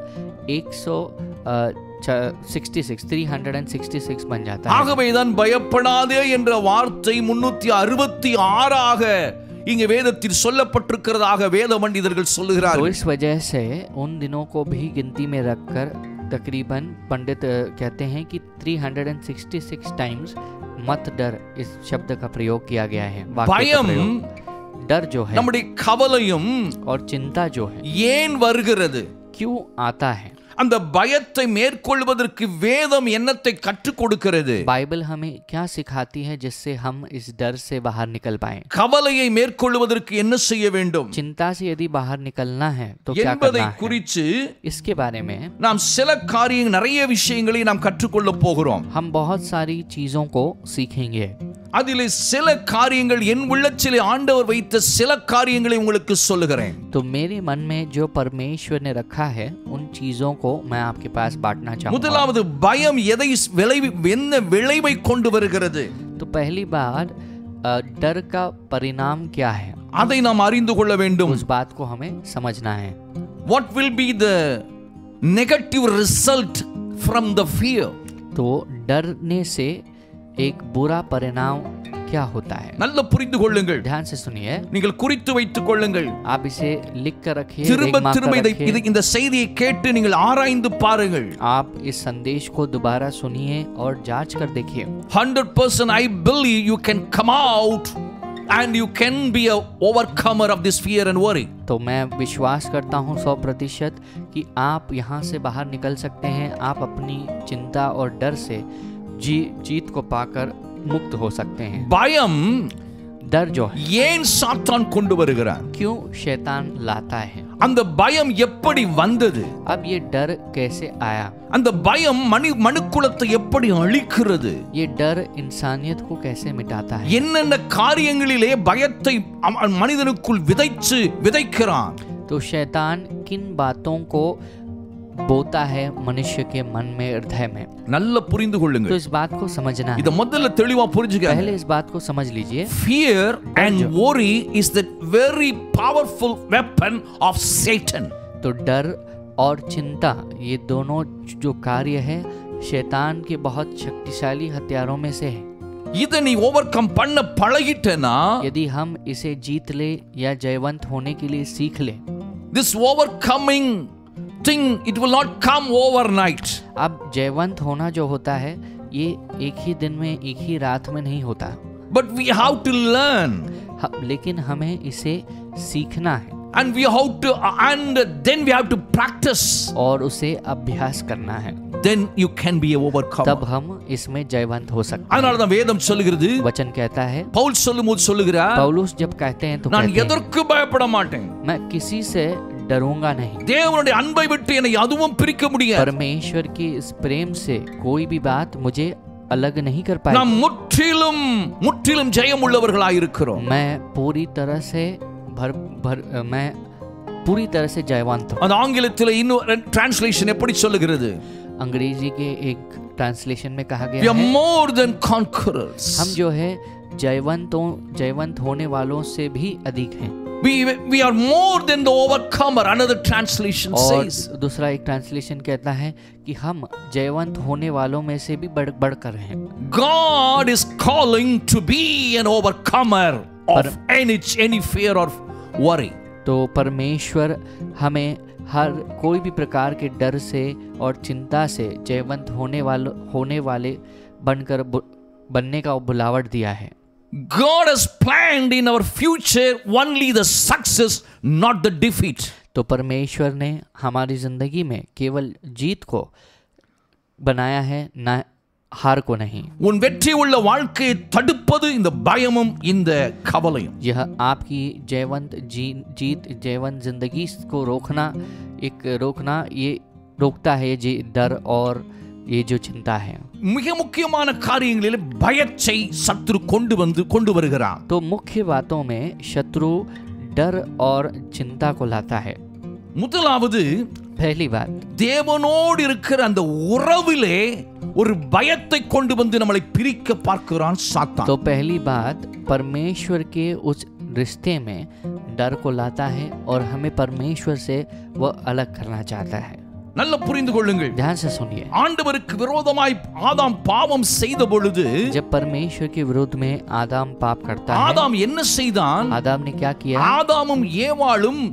366 बन जाता है. ஆகவேதான் பயப்படாதே என்ற வார்த்தை 366 ஆக இங்கே வேதத்தில் சொல்லப்பட்டிருக்கிறதாக வேத பண்டிதர்கள் சொல்லுகிறார்கள். तो इस वजह से उन दिनों को भी गिनती में रखकर तकरीबन पंडित कहते हैं कि 366 टाइम्स मत डर इस शब्द का प्रयोग किया गया है. பயம், डर जो है, நம்முடைய கவலையும் और चिंता जो है, ஏன் வருகிறது? क्यों आता है? அந்த பயத்தை மேற்கொள்வதற்கு வேதம் என்னத்தை கற்றுக் கொடுக்கிறது? बाइबल हमें क्या सिखाती है जिससे हम इस डर से बाहर निकल पाएं? கவலையை மேற்கொள்வதற்கு என்ன செய்ய வேண்டும்? चिंता से यदि बाहर निकलना है तो क्या करना है? குறித்து इसके बारे में நாம் சில காரியங்கள், நிறைய விஷயங்களை நாம் கற்றுக்கொள்ள போகிறோம். हम बहुत सारी चीजों को सीखेंगे. அதிலே சில காரியங்கள் என் உள்ளத்திலே ஆண்டவர் வைத்த சில காரியங்களை உங்களுக்கு சொல்லுகிறேன். तो मेरे मन में जो परमेश्वर ने रखा है उन चीजों को मैं आपके पास बांटना चाहूंगा. முதலாவது, பயம் எதை என்ன விளைவை கொண்டு வருகிறது? तो पहली बात, डर का परिणाम क्या है, அதை நாம் அறிந்து கொள்ள வேண்டும். उस बात को हमें समझना है. What will be the negative result from the fear? तो डरने से एक बुरा परिणाम क्या होता है? நல்ல புரிந்து கொள்ளுங்கள். ध्यान से सुनिए. நீங்கள் குறித்து வைத்துக் கொள்ளுங்கள். आप इसे लिख कर रखिए. திரும்ப இந்த செய்தியை கேட்டு நீங்கள் ஆராய்ந்து பாருங்கள். आप इस संदेश को दोबारा सुनिए और जांच कर देखिए. 100% I believe you can come out and you can be a overcomer of this fear and worry. तो मैं विश्वास करता हूँ 100% कि आप यहाँ से बाहर निकल सकते हैं. आप अपनी चिंता और डर से जीत को पाकर मुक्त हो सकते हैं. பயம் डर जो है ஏன் சாத்தான் கொண்டு வருகிறான்? क्यों शैतान लाता है? அந்த பயம் எப்படி வந்தது? अब ये डर कैसे आया? அந்த பயம் மனுக்குலத்தை எப்படி அழிக்கிறது? ये डर इंसानियत को कैसे मिटाता है? என்னென்ன காரியங்களிலே பயத்தை மனிதனுக்குள் விதைக்கிறான்? तो शैतान किन बातों को बोता है मनुष्य के मन में, हृदय में? நல்ல புரிந்து तो கொள்ளுங்க. इस बात को समझना है. இத முதல்ல தெளிவா புரிஞ்சுக்க. पहले इस बात को समझ लीजिए. Fear and worry is the very powerful weapon of Satan. तो डर और चिंता ये दोनों जो कार्य है शैतान के बहुत शक्तिशाली हथियारों में से है. இதை நீ ஓவர்கம் பண்ண பழகிட்டனா, यदि हम इसे जीत ले या जयवंत होने के लिए सीख ले, this overcoming thing, it will not come overnight. अब जयवंत होना जो होता है ये एक ही दिन में, एक ही रात में नहीं होता. But we have to learn. लेकिन हमें इसे सीखना है. And we have to, and then we have to practice. और उसे अभ्यास करना है. Then you can be a overcomer. तब हम इसमें जयवंत हो सकते हैं. அதனால தான் வேதம் சொல்லுகிறது, वचन कहता है, பவுல் சொல்லும்போது சொல்லுகிறார், पौलुस जब कहते हैं तो நான் कहते हैं, எதற்கு பயப்பட மாட்டேன், मैं किसी से डरूंगा नहीं. தேவனுடைய அன்பை விட்டு என்னை அதுவும் பிரிக்க முடியாது. परमेश्वर की इस प्रेम से कोई भी बात मुझे अलग नहीं कर पाएगी. நாம் முற்றிலும் ஜெயம் உள்ளவர்களாய் இருக்கிறோம். मैं पूरी तरह से मैं पूरी तरह से जयवंत हूँ. அந்த ஆங்கிலத்தில் இன்னொரு டிரான்ஸ்லேஷன் எப்படி சொல்லுகிறது? अंग्रेजी के एक ट्रांसलेशन में कहा We गया are है, more than conquerors. हम जो है जयवंत होने वालों से भी अधिक हैं. We are more than the overcomer. Another translation और says. दूसरा एक ट्रांसलेशन कहता है कि हम जयवंत होने वालों में से भी बढ़कर हैं. God is calling to be an overcomer of any fear or worry. तो परमेश्वर हमें हर कोई भी प्रकार के डर से और चिंता से जयवंत होने वाले बनने का बुलावट दिया है. God has planned in our future only the success, not the defeat. तो परमेश्वर ने हमारी जिंदगी में केवल जीत को बनाया है, ना हार को नहीं. உன் வெற்றி உள்ள வாழ்க்கையை தடுப்பது இந்த பயமும் இந்த கவலையும். यह आपकी जयवंत जयवंत जिंदगी को रोकना ये रोकता है ये डर और ये जो चिंता है. மிக முக்கியமான காரியங்களில் பயத்தை சத்துரு கொண்டு வருகிறான். तो मुख्य बातों में शत्रु डर और चिंता को लाता है. முதலாவது, पहली बात, தேவனோடு இருக்கிற அந்த உறவிலே ஒரு பயத்தை கொண்டு வந்து நம்மளை பிரிக்க பார்க்கிறான் சாத்தான். तो पहली बात, परमेश्वर के उस रिश्ते में डर को लाता है और हमें परमेश्वर से वह अलग करना चाहता है. நல்ல புரிந்து கொள்ளுங்கள். ध्यान से सुनिए. ஆண்டவருக்கு விரோதமாய் ஆதாம் பாவம் செய்த பொழுது, जब परमेश्वर के विरोध में आदाम पाप करता है, ஆதாம் என்ன செய்தான்? आदाम ने क्या किया? ஆதாமும் ஏவாளும்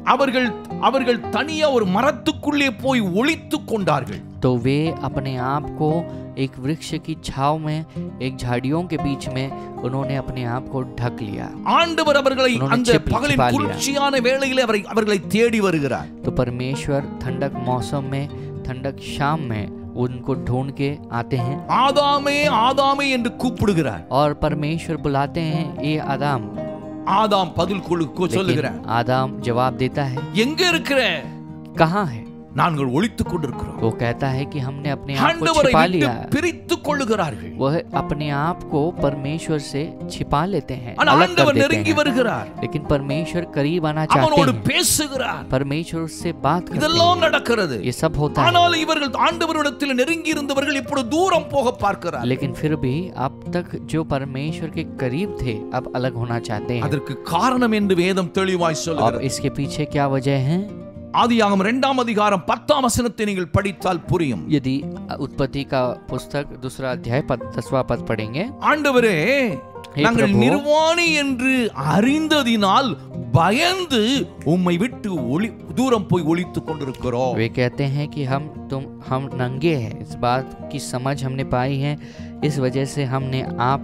அவர்கள் தனியா ஒரு மரத்துக்குள்ளே போய் ஒளித்துக் கொண்டார்கள். तो वे अपने आप को एक वृक्ष की छाव में, एक झाड़ियों के बीच में उन्होंने अपने आप को ढक लिया. ஆண்டவர் அவர்களை அந்த பகலின் குளிர்ச்சியான வேளையிலே அவர்களை தேடி வருகிறார். तो परमेश्वर ठंडक मौसम में, ठंडक शाम में उनको ढूंढ के आते हैं. ஆதாமே ஆதாமே என்று கூப்பிடுகிறார். और परमेश्वर बुलाते हैं, ए आदाम. ஆதாம் பதில் சொல்லுகிறார். आदाम जवाब देता है, எங்க இருக்கிற? कहाँ है? நாங்கள் ஒளித்துக் கொண்டிருக்கிறோம். वो कहता है कि हमने अपने आप को ஆண்டவரை छिपा விட்டு लिया. பிரித்துக் கொள்ளுகிறார்கள். वह अपने आप को परमेश्वर से छिपा लेते हैं, ஆனா अलग कर ஆண்டவர் देते நெருங்கி हैं. வருகிறார். लेकिन परमेश्वर करीब आना चाहते அவனோடு हैं, பேசுகிறார். परमेश्वर उससे बात करते இதெல்லாம் हैं. நடக்கிறது. ये सब होता है. ஆனால் இவர்கள் ஆண்டவரிடத்தில் நெருங்கி இருந்தவர்கள் இப்பொழுது தூரம் போக பார்க்கிறார். लेकिन फिर भी अब तक जो परमेश्वर के करीब थे अब अलग होना चाहते हैं. அதற்கு காரணம் என்று வேதம் தெளிவாய் अब சொல்லுகிறது. इसके पीछे क्या वजह है? ஆதியாகமம் 2ஆம் அதிகாரம் 10ஆம் வசனத்தை நீங்கள் படித்தால் புரியும். यदि उत्पत्ति का पुस्तक 2 अध्याय 10वां पद पढ़ेंगे, ஆண்டவரே, நாங்கள் प्रभु, நிர்வாணி என்று அறிந்ததினால் பயந்து உம்மை விட்டு दूरम போய் ஒளித்துக் கொண்டிருக்கிறோம். वे कहते हैं कि हम नंगे हैं, इस बात की समझ हमने पाई है, इस वजह से हमने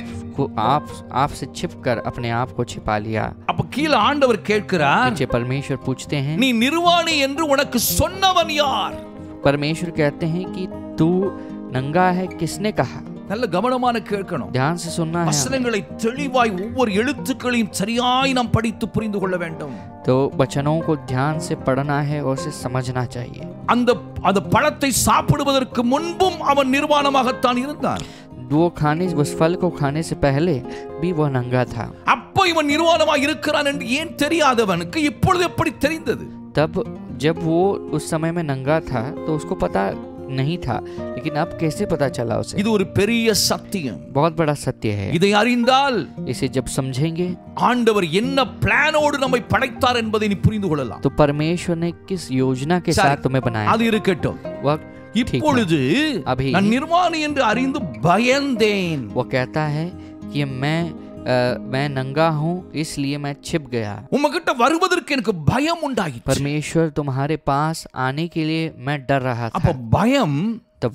आप से छिपकर अपने आप को छिपा लिया. அப்ப கீழ ஆண்டவர் கேட்கிறார், नीचे परमेश्वर पूछते हैं, நீ நிர்வாணி என்று உனக்கு சொன்னவன் யார்? परमेश्वर कहते हैं कि तू नंगा है किसने कहा? நல்ல கவனமான கேட்கணும். ध्यान से सुनना है, வசனங்களை தெளிவாய் ஒவ்வொரு எழுத்துக்களையும் சரியாய் நாம் படித்து புரிந்து கொள்ள வேண்டும். तो वचनों को ध्यान से पढ़ना है और उसे समझना चाहिए. அந்த பழத்தை சாப்பிடுவதற்கு முன்பும் அவன் நிர்வாணமாகத்தான் இருந்தான். वो खाने उस फल को खाने से पहले भी वह नंगा था. அப்போ இவன் நிர்வாணமாக இருக்கிறான் என்று ஏன் தெரியாதவனுக்கு இப்பொழுது எப்படி தெரிந்தது? तब जब वो उस समय में नंगा था तो उसको पता नहीं था, लेकिन अब कैसे पता चला उसे? இது ஒரு பெரிய சத்தியம். बहुत बड़ा सत्य है. இதை அறிந்தால் इसे जब समझेंगे ஆண்டவர் என்ன பிளானோடு நம்மை படைத்தார் என்பதை நீ புரிந்து கொள்ளலாம். तो परमेश्वर ने किस योजना के साथ तुम्हें बनाया. அது இருக்கட்டும். वह இப்பொழுது अभी நான் நிர்வாணி என்று அறிந்து பயந்தேன். वो कहता है कि मैं नंगा हूँ इसलिए मैं छिप गया. உமகிட்ட வருவதற்கு எனக்கு பயம் உண்டாயிற்று. परमेश्वर तुम्हारे पास आने के लिए मैं डर रहा அப்ப था. பயம், तब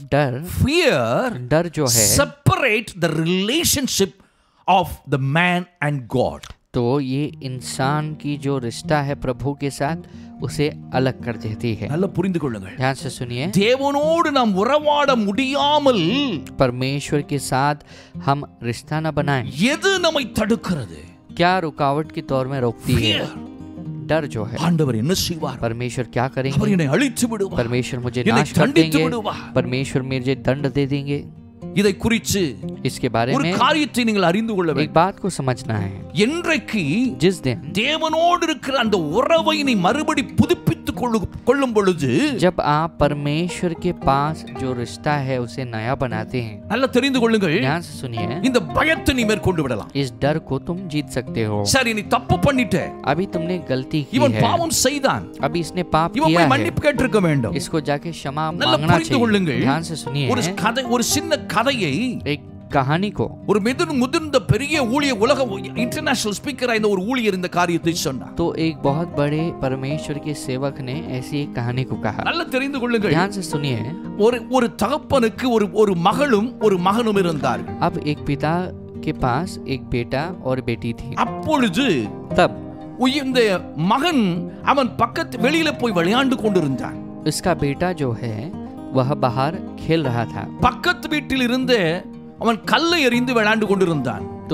डर जो है separate the relationship of the man and God. तो ये इंसान की जो रिश्ता है प्रभु के साथ उसे अलग कर देती है. நல்லா புரிந்து கொள்ளுங்கள். ध्यान से सुनिए. தேவனோடு நாம் உறவாட முடியாமல் परमेश्वर के साथ हम रिश्ता न बनाएं. எது நம்மை தடுக்கிறது? क्या रुकावट के तौर में रोकती है? डर जो है. ஆண்டவர் என்ன செய்வார்? परमेश्वर क्या அவர் करेंगे? என்னை அழித்து விடுவார். परमेश्वर मुझे என்னை नाश कर தண்டித்து देंगे. விடுவார். परमेश्वर मुझे दंड दे देंगे. இதை குறித்து इसके बारे ஒரு में காரியத்தை நீங்கள் அறிந்து கொள்ள एक வேண்டும். बात को समझना है. என்றைக்கு जिस दिन தேவனோடு இருக்கிற அந்த உறவை நீ மறுபடி புதுப்பித்துக் கொள்ளும் பொழுது, जब आप परमेश्वर के पास जो रिश्ता है उसे नया बनाते हैं, நல்லா தெரிந்து கொள்ளுங்கள், ध्यान से सुनिए, இந்த பயத்தை நீ மேற்கொண்டு விடலாம். इस डर को तुम जीत सकते हो. சரி, நீ தப்பு பண்ணிட்ட, अभी तुमने गलती की இவன் है, பாவம் செய்தான், अभी इसने पाप இவன் किया போய் है, மன்னிப்பு கேட்டிருக்க வேண்டும். इसको जाके क्षमा நல்லா मांगना புரிந்து கொள்ளுங்கள். चाहिए. ध्यान से सुनिए, ஒரு கதை, ஒரு சின்ன கதையை एक कहानी को ஒரு முதிர்ந்த பெரிய ஊழியர், உலக இன்டர்நேஷனல் ஸ்பீக்கர் இந்த ஒரு ஊழியர் இந்த காரியத்தை சொன்னார். तो एक बहुत बड़े परमेश्वर के सेवक ने ऐसी एक कहानी को कहा. நல்லா தெரிந்து கொள்ளுங்கள். ध्यान से सुनिए. ஒரு தகப்பனுக்கு ஒரு மகளும் ஒரு மகனும் இருந்தார்கள். अब एक पिता के पास एक बेटा और बेटी थी. அப்பொழுது तब இந்த மகன் அவன் பக்கத்து வெளியில போய் விளையாண்டு கொண்டிருந்தான். इसका बेटा जो है वह बाहर खेल रहा था. பக்கத்து வீட்டில் இருந்து அவன் கல்லை எறிந்து விளையாண்டு கொண்டிருந்தான். तो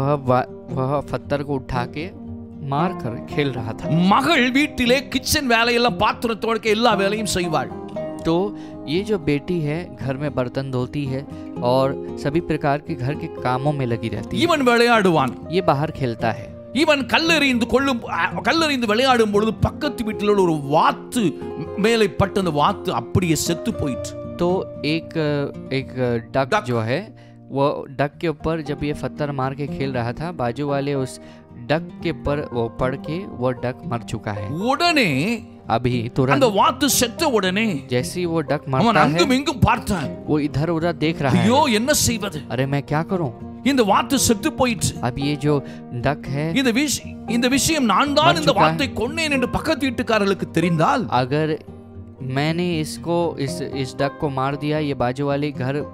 वह पत्थर को उठा के मार कर खेल रहा था. மகள் வீட்டிலே கிச்சன் வேலையெல்லாம் பாத்திரம் துவைக்க எல்லா வேலையும் செய்வாள். तो ये जो बेटी है घर में बर्तन धोती है और सभी प्रकार के घर के कामों में लगी रहती है. இவன் விளையாடுவான். ये बाहर खेलता है. இவன் கல்லெறிந்து விளையாடும் பொழுது பக்கத்து வீட்டில் ஒரு வாத்து மேலே பட்ட அந்த வாத்து அப்படியே செத்து போயிற்று. तो एक डक जो है वो डक के ऊपर जब ये पत्थर मार के खेल रहा था, बाजू वाले उस डक के ऊपर वो पड़ के वो डक मर चुका है. உடனே अभी तुरंत அந்த வாத்து செத்த உடனே जैसे वो डक அவன் मरता है அங்கும் இங்கும் பார்த்தான். वो इधर उधर देख रहा है. ஐயோ, என்ன செய்வது? अरे मैं क्या करूं? இந்த வாத்து செத்து போயிற்று. अब ये जो डक है, இந்த விஷயம் நான் தான் இந்த வாத்தை கொன்னேன் என்று பக்கத்து வீட்டுக்காரர்களுக்கு தெரிந்தால், अगर मैंने इसको इस डक को मार दिया, ये बाजू वाले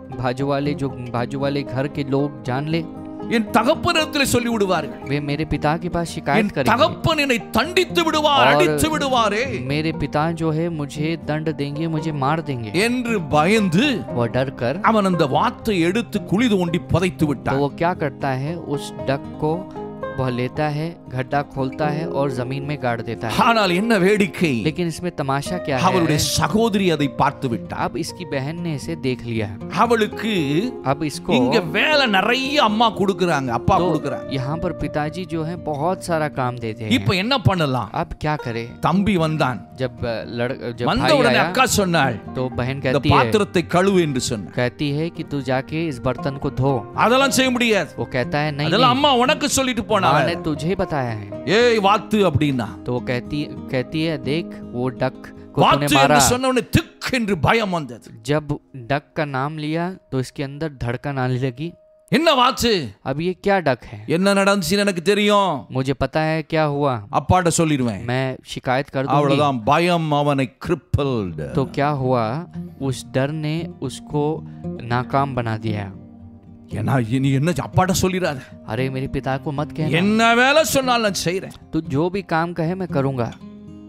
घर के लोग जान ले, என் தகப்பனிடத்தில் சொல்லி விடுவார்கள். वे मेरे पिता के पास என் शिकायत करेंगे. தகப்பன் என்னை தண்டித்து விடுவார், அடித்து விடுவாரே मेरे पिता जो है मुझे दंड देंगे, मुझे मार देंगे என்று பயந்து वो डर कर அவன் அந்த வாத்தை எடுத்து குழி தோண்டி புதைத்து तो விட்டான். वो क्या करता है, उस डक को वह लेता है, गड्ढा खोलता है और जमीन में गाड़ देता है. ஆனால் என்ன வேடிக்கை, लेकिन इसमें तमाशा क्या அவளுடைய है, சகோதரி அதை பார்த்து விட்டார். अब इसकी बहन ने इसे देख लिया. அவளுக்கு अब इसको இங்க வேலை நிறைய அம்மா கொடுக்கறாங்க, அப்பா तो கொடுக்கறாங்க. यहाँ पर पिताजी जो है बहुत सारा काम देते हैं. இப்ப என்ன பண்ணலாம்? अब क्या करे? தம்பி வந்தான். जब வந்த भाई உடனே आया அக்கா சொன்னாள், तो बहन இந்த பாத்திரத்தை கழுவு என்று சொன்னாள். कहती है कि तू जाके इस बर्तन को धो. அதெல்லாம் செய்ய முடியாது. वो कहता है नहीं, அதெல்லாம் அம்மா உனக்கு சொல்லிட்டு போனா. माँ ने तुझे बताया है. ஏய் வாத்து அப்படினா. तो वो कहती है देख वो डक को तूने வாத்து मारा. என்று சொன்ன உடனே திக் என்று பயம் வந்தது. जब डक का नाम लिया तो इसके अंदर धड़कन आने लगी. என்ன வாத்து? अब ये क्या डक है? என்ன நடந்துச்சுன்னு எனக்கு தெரியும், मुझे पता है क्या हुआ, அப்பாட்ட சொல்லிடுவேன். मैं शिकायत कर दूंगी. அவ்வளவுதான், பயம் அவனை crippled. तो क्या हुआ, उस डर ने उसको नाकाम बना दिया. ஏன்னா நீ என்ன அப்பாட்ட சொல்லிடாத. अरे मेरे पिता को मत कहना, என்ன வேலை சொன்னாலும் நான் செய்றேன். तू जो भी काम कहे मैं करूंगा.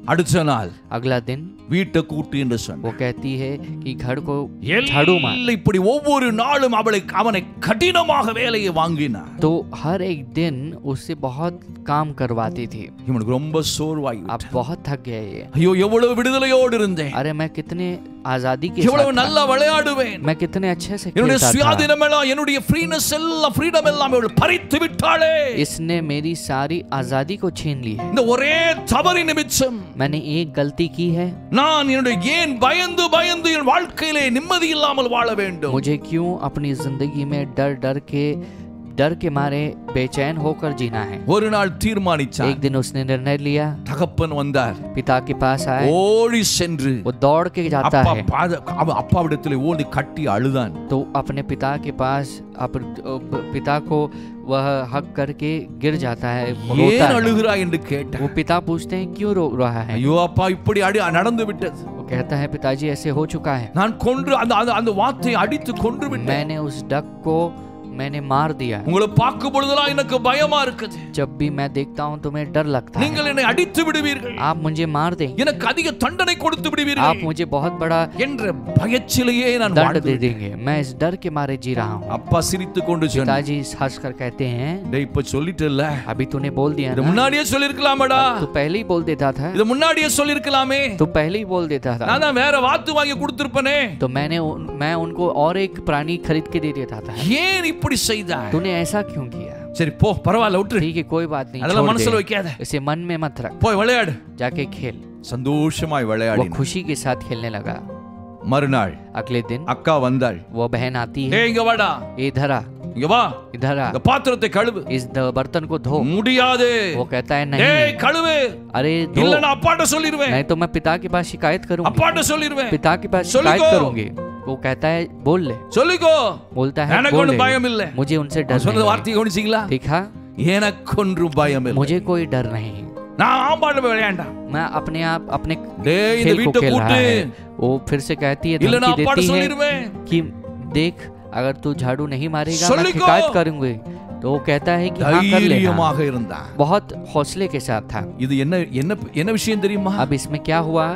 அடுத்த நாள் अगला दिन வீட்டை கூட்டு என்று சொன்னார். वो कहती है कि घर को झाड़ू मार। இப்படி ஒவ்வொரு நாளும் அவனை கடினமாக வேலையை வாங்கினார். तो हर एक दिन उससे बहुत काम करवाती थी। இவனுக்கு ரொம்ப சோர்வாய் अब बहुत थक गया ये। ஐயோ எவ்வளவு விடுதலையோடு இருந்தேன், अरे मैं कितने आजादी के எவ்வளவு साथ நல்லா விளையாடுவேன், मैं कितने अच्छे से என்னுடைய खेलता था। சுயாதீனம் எல்லாம் என்னுடைய ஃப்ரீனஸ் எல்லாம் ஃப்ரீடம் எல்லாம் இவள் பறித்து விட்டாளே. इसने मेरी सारी आजादी को छीन ली है। இந்த ஒரே தவறின் நிமித்தம் मैंने एक गलती की है। நான் என்னுடைய ஏன் பயந்து பயந்து என் வாழ்க்கையிலே நிம்மதி இல்லாமல் வாழ வேண்டும்? मुझे क्यों अपनी जिंदगी में डर के मारे बेचैन होकर जीना है। ஒரு நாள் தீர்மானிச்சார். एक दिन उसने निर्णय लिया। தகப்பன் வந்தார். पिता के पास आए। ஓடி சென்று वो दौड़ के जाता है। அப்பாவிடத்தில் ஓடி கட்டி அழுதான். तो अपने पिता के पास पिता को वह हक करके गिर जाता है, रोता ஏன் है। அழுகிறாய் என்று கேட்டார். वो पिता पूछते हैं क्यों रो रहा है। ஐயோ அப்பா இப்படி நடந்து விட்டது. वो कहता है पिताजी ऐसे हो चुका है, நான் கொன்று அந்த வாத்தை அடித்து கொன்று விட்டேன். मैंने उस डक को मैंने मार दिया। உங்களை பார்க்கும் பொழுதெல்லாம் எனக்கு பயமா இருக்குது. जब भी मैं देखता हूँ तुम्हें डर लगता है। நீங்கள் என்னை அடித்து விடுவீர்கள், आप मुझे मार देंगे, எனக்கு அதிக தண்டனை கொடுத்து விடுவீர்கள், आप मुझे बहुत बड़ा என்ற பயத்திலேயே நான் दंड दे देंगे। मैं इस डर के मारे जी रहा हूँ। அப்பா சிரித்துக் கொண்டு சொன்னார். पिताजी हंसकर कहते हैं டேய் இப்ப சொல்லிட்டல்ல, अभी तूने बोल दिया இது ना, முன்னாடியே சொல்லிருக்கலாமடா, तू पहले ही बोल देता था, இது முன்னாடியே சொல்லிருக்கலாமே, तू पहले ही बोल देता था। நான் தான் வேற வாத்து வாங்கி கொடுத்திருப்பனே, तो मैं उनको और एक प्राणी खरीद के दे देता था। ஏன் இப்படி செய்தாய்? तूने ऐसा क्यों किया? சரி போ பரவாயில்ல விட்டுரு, ठीक है कोई बात नहीं, அதெல்லாம் छोड़ மனசுல दे, வைக்காத, इसे मन में मत रख, போய் விளையாடு. जाके खेल। சந்தோஷமாய் वो விளையாடி खुशी के साथ खेलने लगा। மறுநாள் अगले दिन அக்கா வந்தாள். वो बहन आती है, டேய் இங்க வாடா, इधर आ, இங்க வா, इधर आ, இந்த பாத்திரத்தை கழுவு. इस बर्तन को धो। முடியாது. वो कहता है டேய் नहीं, கழுவு, अरे धो, இல்ல நான் அப்பாட்ட சொல்லிடுவேன், नहीं तो मैं पिता के पास शिकायत करूंगी, அப்பாட்ட சொல்லிடுவேன், पिता के पास சொல்லிக்கோ. शिकायत करूंगी। वो कहता है बोल ले, சொல்லிக்கோ. बोलता है எனக்கு बोल ஒண்ணும் ले, பயம் இல்ல. मुझे उनसे डर சொன்ன नहीं है। வார்த்தையை கவனிச்சீங்களா? देखा, எனக்கு ஒன்றும் பயம் இல்ல, मुझे कोई डर नहीं, நான் ஆம்பாட விளையாண்டா. मैं अपने आप अपने டேய் இந்த खेल को வீட்டை खेल रहा கூட்டு, है। वो फिर से कहती है, இல்ல நான் धमकी அப்பாட்ட देती है சொல்லிடுவேன். कि देख अगर तू झाड़ू नहीं मारेगा मैं சொல்லிக்கோ. शिकायत करूंगी। तो वो कहता है कि हाँ कर लेना। தைரியமாக இருந்தான். बहुत हौसले के साथ था। இது என்ன விஷயம் தெரியுமா? अब इसमें क्या हुआ?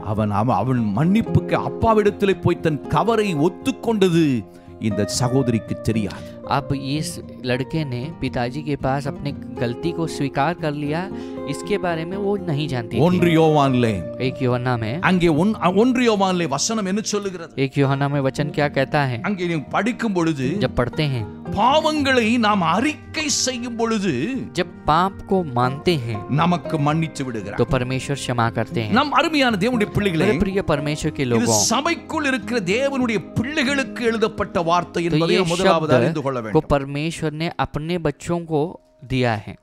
அவன் மன்னிப்புக்கு அப்பாவிடத்திலே போய் தன் தவறை ஒத்துக்கொண்டது இந்த சகோதரிக்கு தெரியாது. अब इस लड़के ने पिताजी के पास अपनी गलती को स्वीकार कर लिया, इसके बारे में वो नहीं जानती थी। 1 யோவானிலே एक यूहन्ना में அங்கே 1 யோவானிலே வசனம் என்ன சொல்லுகிறது? एक यूहन्ना में वचन क्या कहता है? அங்கே நீ படிக்கும் பொழுது जब पढ़ते हैं, பாவங்களை நாம் அறிக்கை செய்யும் பொழுது जब पाप को मानते हैं நமக்கு மன்னித்து விடுகிறார். तो परमेश्वर क्षमा करते हैं। நம் அருமையான தேவனுடைய பிள்ளைகளே, मेरे प्रिय परमेश्वर के இது लोगों, சபைக்குள் இருக்கிற தேவனுடைய பிள்ளைகளுக்கு எழுதப்பட்ட வார்த்தை तो என்பதை ये முதலாவது அறிந்து கொள்ள शब्द को வேண்டும். परमेश्वर ने अपने बच्चों को दिया है।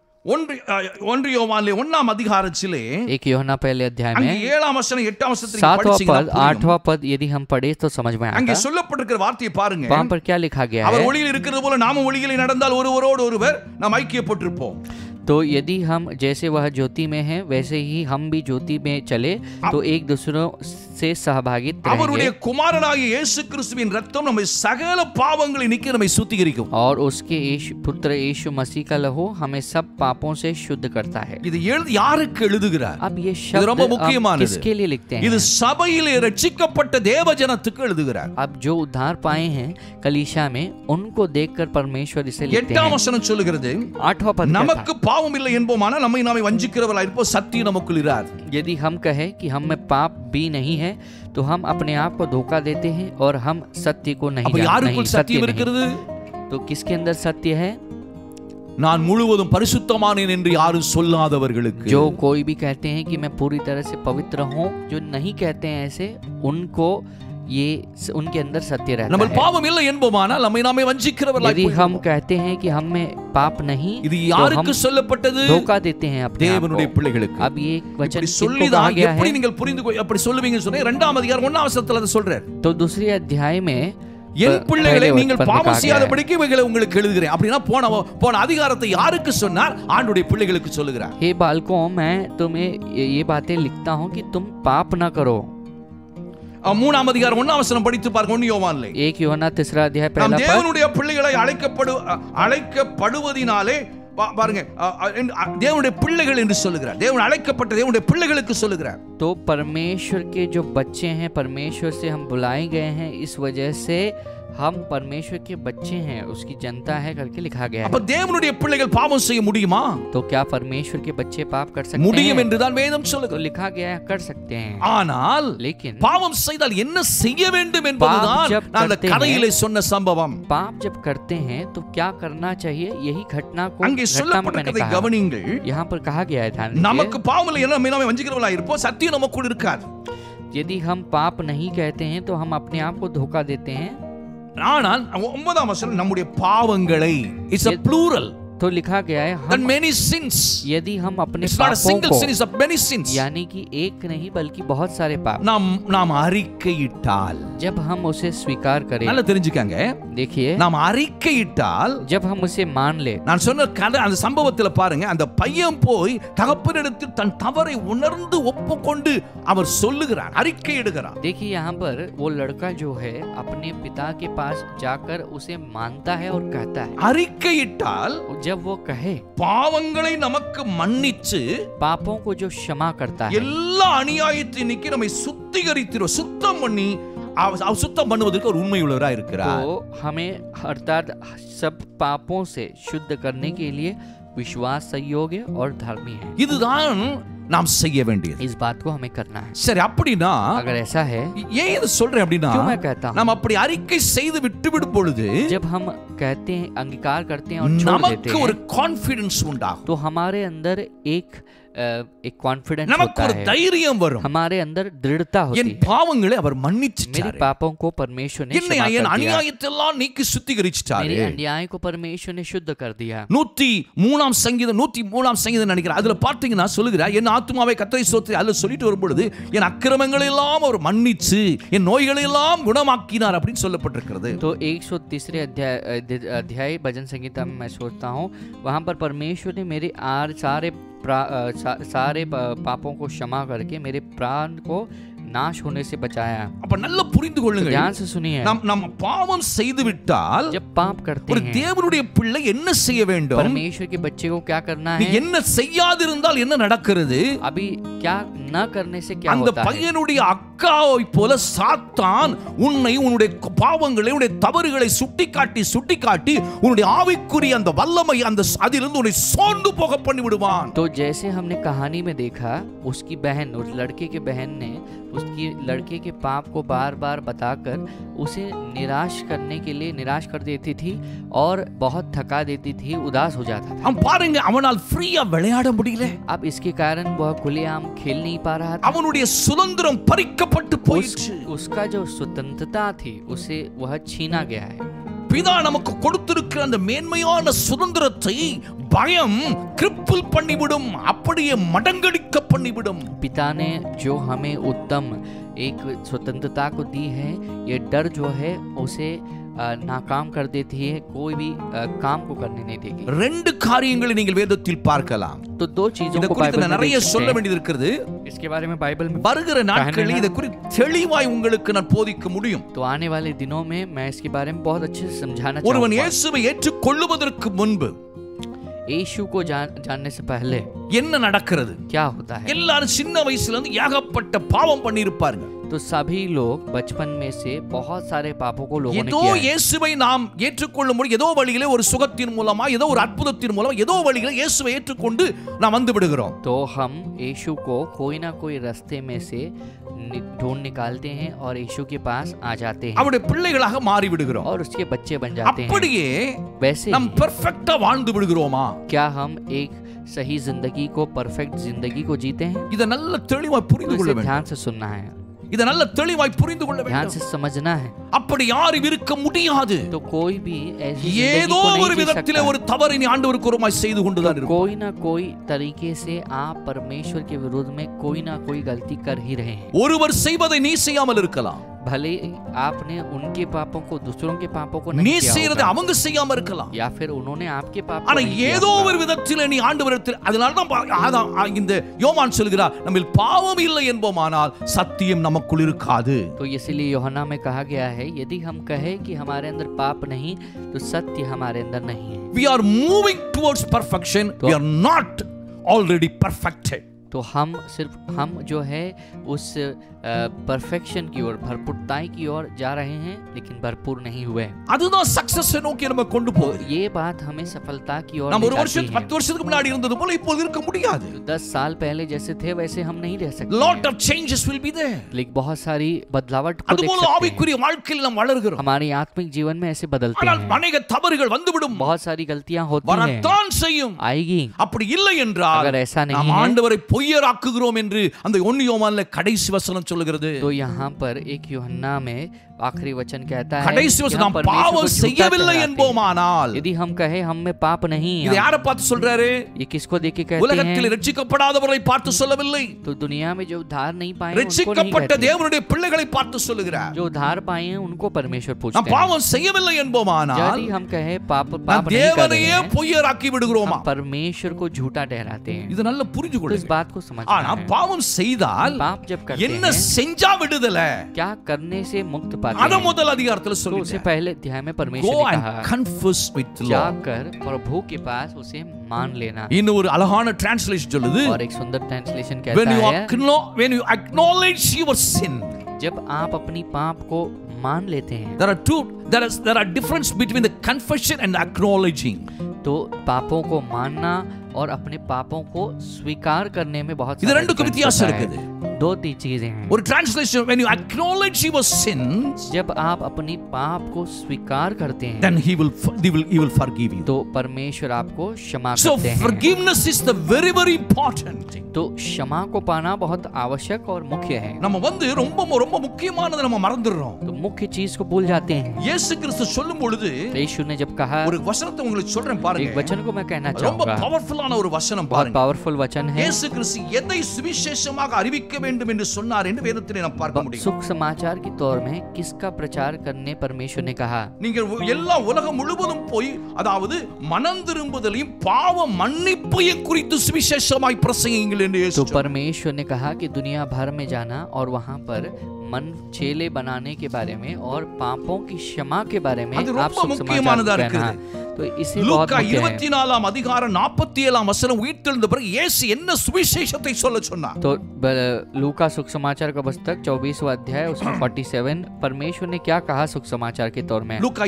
1 யோவானிலே 1ஆம் அதிகாரத்திலே एक यूहन्ना पहले अध्याय அங்கே में 7ஆம் வசனம் 8ஆம் வசனத்தை 7वां படிச்சீங்கன்னா पद புரியும். 8वां पद यदि हम पढ़े तो समझ में அங்கே आता। சொல்லப்பட்டிருக்கிற வார்த்தையை பாருங்க. वहां पर क्या लिखा गया அவர் है? ஒளியில் இருக்கிறது போல நாமும் ஒளியில் நடந்தால் ஒருவரோடு ஒருவர் நாம் ஐக்கியப்பட்டிருப்போம். तो यदि हम जैसे वह ज्योति में है वैसे ही हम भी ज्योति में चले तो एक दूसरों से सहभागित அவருடைய रहेंगे குமாரனாகிய இயேசு கிறிஸ்துவின் ரத்தம் நம்மை சகல பாவங்களை நீக்கி நம்மை சுத்திகரிக்கும். और उसके पुत्र यीशु मसीह का लहू हमें सब पापों से शुद्ध करता है। இது யாருக்கு எழுதுகிறார்? अब ये இது ரொம்ப शब्द முக்கியமானது. किसके लिए लिखते हैं? இது சபையிலே ரட்சிக்கப்பட்ட தேவஜனத்துக்கு எழுதுகிறார். अब जो उद्धार पाए हैं कलीसिया में उनको देखकर परमेश्वर इसे लिखते 8ஆம் हैं। வசனம் சொல்லுகிறது, 8वां पद कहता நமக்கு பாவம் இல்லை என்போமானால் நம்மை நாமே வஞ்சிக்கிறவர்களாய் இருப்போம், சத்தியம் நமக்குள் இராது. है, यदि हम कहे कि हम में पाप भी नहीं है तो हम अपने आप को धोखा देते हैं और हम सत्य को नहीं அப்ப जानते। யாருக்குள் नहीं, सत्य சத்தியம் नहीं। இருக்கிறது? तो किसके अंदर सत्य है? நான் முழுவதும் பரிசுத்தமானேன் என்று யாரும் சொல்லாதவர்களுக்கு, जो कोई भी कहते हैं कि मैं पूरी तरह से पवित्र हूँ, जो नहीं कहते हैं ऐसे, उनको ये उनके अंदर सत्य रहता நம்ம है। பாவம் இல்லை என்போமானால் நம்மை நாமே வஞ்சிக்கிறவர்களாய் यदि हम போய்விடுவோம். कहते हैं कि हम में पाप नहीं இது तो हम யாருக்கு சொல்லப்பட்டது? धोखा देते हैं अपने आप தேவனுடைய को। பிள்ளைகளுக்கு. अब ये वचन இப்படி किनको சொல்லிதான் कहा गया எப்படி है? நீங்கள் புரிந்து அப்படி சொல்லுவீங்கன்னு சொன்னா 2ஆம் அதிகாரம் 1ஆம் வசனத்துல அதை சொல்றார். तो दूसरे अध्याय में என் பிள்ளைகளை पहले நீங்கள் पद में பாவம் कहा गया है। செய்யாதபடிக்கு இவைகளை உங்களுக்கு எழுதுகிறேன். அப்படின்னா போன அதிகாரத்தை யாருக்கு சொன்னார்? ஆண்டவருடைய பிள்ளைகளுக்கு சொல்லுகிறார். हे बालकों, मैं तुम्हें ये बातें लिखता हूँ कि तुम पाप न करो। 3ஆம் அதிகாரம் 1ஆம் வசனம் படித்து பாருங்க. 1 யோவானிலே, एक यूहन्ना 3 अध्याय நாம் पहला पद, தேவனுடைய பிள்ளைகளை அழைக்கப்படுவதினாலே பாருங்க, தேவனுடைய பிள்ளைகள் என்று சொல்லுகிறார். தேவன் அழைக்கப்பட்ட தேவனுடைய பிள்ளைகளுக்கு சொல்லுகிறார். तो परमेश्वर के जो बच्चे हैं, परमेश्वर से हम बुलाए गए हैं, इस वजह से हम परमेश्वर के बच्चे हैं, उसकी जनता है करके लिखा गया அப்ப है। தேவனுடைய பிள்ளைகள் பாவம் செய்ய முடியுமா? तो क्या परमेश्वर के बच्चे पाप कर सकते முடியும் हैं? என்றுதான் வேதம் तो சொல்லுகிறது. लिखा गया है कर सकते हैं। ஆனால் लेकिन பாவம் செய்தால் என்ன செய்ய வேண்டும் என்பதுதான் जब நான் அந்த करते हैं, கதையிலே சொன்ன சம்பவம். पाप जब करते हैं तो क्या करना चाहिए, यही घटना को அங்கே घटना में मैंने சொல்லப்பட்டிருக்கிறதை कहा। கவனிங்கள். यहाँ पर कहा गया है, ध्यान दीजिए। நமக்கு பாவம் இல்லை, என்ன நாமே வஞ்சிக்கிறவர்களாக இருப்போம், சத்தியம் நமக்குள் இருக்காது. यदि हम पाप नहीं कहते हैं तो हम अपने आप को धोखा देते हैं। ஆனால் 9ஆம் வசனம் நம்முடைய பாவங்களை, இட்ஸ் a plural, तो लिखा गया है and हम many sins. यदि हम अपने It's not a पापों single sin, को, it's a many sins. यानी कि एक नहीं बल्कि बहुत सारे पाप, நாம் அறிக்கையிட்டால், जब हम उसे स्वीकार करें, நல்லா தெரிஞ்சுக்கங்க, देखिए நாம் அறிக்கையிட்டால், जब हम उसे मान ले। நான் சொன்ன கதை அந்த சம்பவத்தில் பாருங்க, அந்த பையன் போய் தகப்பனிடத்தில் தன் தவறை உணர்ந்து ஒப்புக்கொண்டு அவர் சொல்லுகிறார், அறிக்கையிடுகிறார். देखिए यहाँ पर वो लड़का जो है अपने पिता के पास जाकर उसे मानता है और कहता है। அறிக்கையிட்டால் जब वो कहे, பாவங்களை நமக்கு மன்னிச்சு पापों को जो क्षमा करता है, எல்லா அநியாயத்தையும் நீக்கி நம்மை சுத்திகரித்திரும், சுத்தம் பண்ணி சுத்தம் பண்ணுவதற்கு ஒரு உண்மை உள்ளவராக இருக்கிறார். तो हमें अर्थात सब पापों से शुद्ध करने के लिए विश्वास संयोग्य और धर्मी है। இதுதான் நாம் செய்ய வேண்டியது. इस बात को हमें करना है। சரி, அப்படின்னா अगर ऐसा है, ஏன் இது சொல்றேன் அப்படின்னா, क्यों मैं कहता हूँ, நாம் அப்படி அறிக்கை செய்து விட்டுவிடும் பொழுது जब हम कहते हैं, अंगीकार करते हैं और छोड़ देते நமக்கு हैं, ஒரு கான்ஃபிடன்ஸ் உண்டாகும், तो हमारे अंदर एक कॉन्फिडेंस நமக்கு होता ஒரு है, தைரியம் வரும். हमारे अंदर दृढ़ता होती என் है। பாவங்களை அவர் मेरे மன்னிச்சிட்டாரு, पापों को परमेश्वर ने என்னை क्षमा என் कर दिया, அநியாயத்தெல்லாம் நீக்கி சுத்திகரிச்சிட்டாரு. मेरे अन्याय को परमेश्वर ने शुद्ध कर दिया। 103ஆம் சங்கீதம் 103ஆம் சங்கீதம் நினைக்கிறேன், அதுல பார்த்தீங்கன்னா சொல்லுகிறார், என் ஆத்துமாவை கர்த்தரை ஸ்தோத்திரி, அதுல சொல்லிட்டு வரும்பொழுது என் அக்கிரமங்களை எல்லாம் அவர் மன்னிச்சு என் நோய்களை எல்லாம் குணமாக்கினார் அப்படின்னு சொல்லப்பட்டிருக்கிறது. तो 130 अध्याय भजन संगीता में मैं सोचता हूँ, वहाँ पर परमेश्वर ने मेरे सारे पापों को क्षमा करके मेरे प्राण को नाश होने से बचाया। அப்ப நல்லா புரிந்து கொள்ளுங்கள், ध्यान से सुनिए, நம்ம பாவம் செய்து விட்டால் जब पाप करते ஒரு हैं, தேவனுடைய பிள்ளை என்ன செய்ய வேண்டும்? परमेश्वर के बच्चे को क्या करना நீ है? என்ன செய்யாதிருந்தால் என்ன நடக்கிறது? अभी क्या न करने से क्या அந்த होता है? பையனுடைய அக்காவை போல சாத்தான் உன்னை உன்னுடைய பாவங்களை, உன்னுடைய தவறுகளை சுட்டிக்காட்டி உன்னுடைய ஆவிக்குரிய அந்த வல்லமை அந்த அதிலிருந்து உன்னை சோர்ந்து போக பண்ணி விடுவான். तो जैसे हमने कहानी में देखा, उसकी बहन, उस लड़के के बहन ने उसकी लड़के के पाप को बार बार बताकर उसे निराश कर देती थी और बहुत थका देती थी, उदास हो जाता था। हम பாருங்க, அவனால் ஃப்ரீயா விளையாட முடியல, अब इसके कारण वह खुलेआम खेल नहीं पा रहा था। அவனுடைய சுதந்திரம் பறிக்கப்பட்டு போயிடுச்சு. उसका जो स्वतंत्रता थी उसे वह छीना गया है। பிதா நமக்கு கொடுத்திருக்கிற அந்த மேன்மையான சுதந்திரத்தை பயம் கிரிப்பிள் பண்ணிவிடும், அப்படியே மடங்கடிக்க பண்ணிவிடும். पिता ने जो हमें उत्तम एक स्वतंत्रता को दी है, ये डर जो है उसे नाकाम कर देती है, कोई भी काम को करने नहीं देगी। ரெண்டு காரியங்களை நீங்கள் வேதத்தில் பார்க்கலாம். तो दो चीजों இத को குறித்து बाइबल में நிறைய देख सकते சொல்ல हैं। வேண்டியது இருக்கிறது. इसके बारे में बाइबल में வருகிற நாட்களில் இத குறித்து தெளிவாய் உங்களுக்கு நான் போதிக்க முடியும். तो आने वाले दिनों में मैं इसके बारे में बहुत अच्छे से समझाना ஒருவன் चाहूंगा। இயேசுவை ஏற்றுக்கொள்ளுவதற்கு முன்பு यीशु को जानने से पहले என்ன நடக்கிறது? क्या होता है? எல்லாரும் சின்ன வயசுல இருந்து ஏகப்பட்ட பாவம் பண்ணி இருப்பாருங்க. तो सभी लोग बचपन में से बहुत सारे पापों को लोगों ने ஏதோ किया है। இயேசுவை நாம் ஏற்றுக்கொள்ளும்போது ஏதோ வழியிலே ஒரு சுகத்தின் மூலமா, ஏதோ ஒரு அற்புதத்தின் மூலமா, ஏதோ வழியிலே இயேசுவை ஏற்றுக்கொண்டு நாம் வந்து விடுகிறோம். तो हम यीशु को कोई ना कोई रास्ते में से ढूंढ निकालते हैं और यीशु के पास आ जाते हैं அவருடைய பிள்ளைகளாக மாறி விடுகிறோம். और उसके बच्चे बन जाते हैं। அப்படியே वैसे நாம் பெர்ஃபெக்ட்டா வாழ்ந்து விடுகிறோமா? क्या हम एक सही जिंदगी को, परफेक्ट जिंदगी को जीते हैं? இத நல்ல தெளிவாய் புரிந்து तो கொள்ள इसे வேண்டும். ध्यान से सुनना है, இத நல்ல தெளிவாய் புரிந்து கொள்ள ध्यान வேண்டும். से समझना है। அப்படி யாரும் இருக்க முடியாது. तो कोई भी ऐसी जिंदगी ஏதோ को ஒரு नहीं जी விதத்திலே सकता। ஒரு தவறை நீ ஆண்டவருக்கு ஒருமாய் செய்து கொண்டுதான் இருக்கும். कोई ना कोई तरीके से आप परमेश्वर के विरुद्ध में कोई ना कोई गलती कर ही रहे हैं। ஒருவர் செய்வதை நீ செய்யாமல் இருக்கலாம். भले आपने उनके पापों को, दूसरों के पापों को நீ नहीं किया செய்யறதை होगा, அவங்க செய்யாம இருக்கலாம். या फिर उन्होंने आपके पाप को ஆனா नहीं किया ஏதோ होगा, ஒரு விதத்தில் நீ ஆண்டவரிடத்தில், அதனால தான் இந்த யோவான் சொல்கிறார், நம்மில் பாவம் இல்லை என்போமானால் சத்தியம் நமக்குள் இருக்காது. तो इसीलिए यूहन्ना में कहा गया है, यदि हम कहें कि हमारे अंदर पाप नहीं तो सत्य हमारे अंदर नहीं है. We are moving towards perfection. We are not already perfected. तो हम जो है उस परफेक्शन की ओर, भरपूरताई की ओर जा रहे हैं, लेकिन भरपूर नहीं हुए. அதுதான் சக்சஸ் நோக்கி நம்ம கொண்டு போகுது. ये बात हमें सफलता की ओर நம்ம ले ஒரு जाती வருஷம் है. 10 வருஷத்துக்கு முன்னாடி இருந்தது போல இப்போது இருக்க முடியாது. 10 साल पहले जैसे थे वैसे हम नहीं रह सकते. Lot of changes will be there. लेकिन बहुत सारी बदलावट को देख அதுபோல सकते हैं. ஆவிக்குரிய வாழ்க்கையில் நாம் வளர்கிறோம். हमारे आत्मिक जीवन में ऐसे बदलते ஆனால் हैं. अनेक தவறுகள் வந்துவிடும். बहुत सारी गलतियां होती हैं, வரத்தான் செய்யும். आएगी. அப்படி இல்லை என்றால் अगर ऐसा नहीं நாம் है, ஆண்டவரை பொய்யராக்குகிறோம் என்று அந்த 1 யோவான்ல கடைசி வசனம் சொல்லுகிறது. तो यहाँ पर एक यूहन्ना में आखिरी वचन कहता है கடைசி कि வசனம் हम நாம் परमेश्वर को பாவம் झूठा செய்யவில்லை ठहराते हैं. என்போமானால், यदि हम कहे हम में पाप नहीं, இதை யாரை பார்த்து சொல்றாரு? ये किसको देख के कहते உலகத்தில் हैं? ரட்சிக்கப்படாதவர்களை பார்த்து சொல்லவில்லை, तो दुनिया में जो उद्धार नहीं पाए हैं, उनको नहीं ரட்சிக்கப்பட்ட कहते. தேவனுடைய பிள்ளைகளை பார்த்து சொல்லுகிறார். जो उद्धार पाए हैं उनको परमेश्वर நாம் पूछते हैं. பாவம் செய்யவில்லை என்போமானால் यदि हम कहे पाप நாம் नहीं कर रहे தேவனையே हैं, பொய்யராக்கி விடுகிறோமா? हम परमेश्वर को झूठा ठहराते हैं. இது நல்ல புரிஞ்சு तो इस கொள்ளுங்க. बात को समझना ஆனா है. பாவம் செய்தால் पाप जब करते என்ன हैं, செஞ்சா விடுதலை? क्या करने से मुक्त पाते அத हैं? முதல் அதிகாரத்துல तो சொல்லுங்க. उससे पहले अध्याय में Go परमेश्वर ने and कहा, confess with the Lord. जाकर प्रभु के पास उसे मान लेना. இன்னும் ஒரு அழகான டிரான்ஸ்லேஷன் சொல்லுது, और एक सुंदर ट्रांसलेशन when कहता you है, when you acknowledge your sin. जब आप अपनी पाप को मान लेते हैं, There are difference between the confession and acknowledging. तो पापों को मानना और अपने पापों को स्वीकार करने में बहुत இது सारा ரெண்டுக்கும் difference வித்தியாசம் होता है. இருக்குது. 2-3 चीजें हैं. ஒரு translation, when you acknowledge your sins, जब आप अपनी पाप को स्वीकार करते हैं, then he will forgive you. तो परमेश्वर आपको क्षमा So करते हैं. forgiveness is the very very important thing. तो क्षमा को पाना बहुत आवश्यक और मुख्य है. நம்ம வந்து ரொம்ப ரொம்ப முக்கியமானதை நம்ம மறந்துடுறோம். तो मुख्य चीज को भूल जाते हैं. இயேசு கிறிஸ்து சொல்லும் பொழுது यीशु ने जब कहा, ஒரு வசனத்தை உங்களுக்கு சொல்றேன் एक பாருங்க. वचन को मैं कहना ரொம்ப चाहूंगा, பவர்ஃபுல்லான ஒரு வசனம் बहुत பாருங்க. पावरफुल वचन है. இயேசு கிறிஸ்து எதை சுவிசேஷமாக அறிவிக்க வேண்டும் என்று சொன்னார் என்று வேதத்திலே நாம் பார்க்க முடியும். सुख समाचार के तौर में किसका प्रचार करने परमेश्वर ने कहा? நீங்கள் எல்லா உலகம் முழுவதும் போய், அதாவது மனம் திரும்புதலையும் பாவ மன்னிப்பையும் குறித்து சுவிசேஷமாய் பிரசங்கியுங்கள் என்று இயேசு तो சொன்னார். परमेश्वर ने कहा कि दुनिया भर में जाना और वहां पर मन चेले बनाने के बारे में और पापों की क्षमा के बारे में அது आप ரொம்ப सुख முக்கியமானதா समाचार कहना. இருக்குது. तो इसे बहुत லூக்கா मुख्य है. 24 அதிகாரம் 47 வசனம் உயிர்த்தெழுந்த பிறகு இயேசு என்ன சுவிசேஷத்தை சொல்ல சொன்னார்? तो लूका सुख समाचार का पुस्तक 24वां अध्याय उसमें 47 परमेश्वर ने क्या कहा सुख समाचार के तौर में? லூக்கா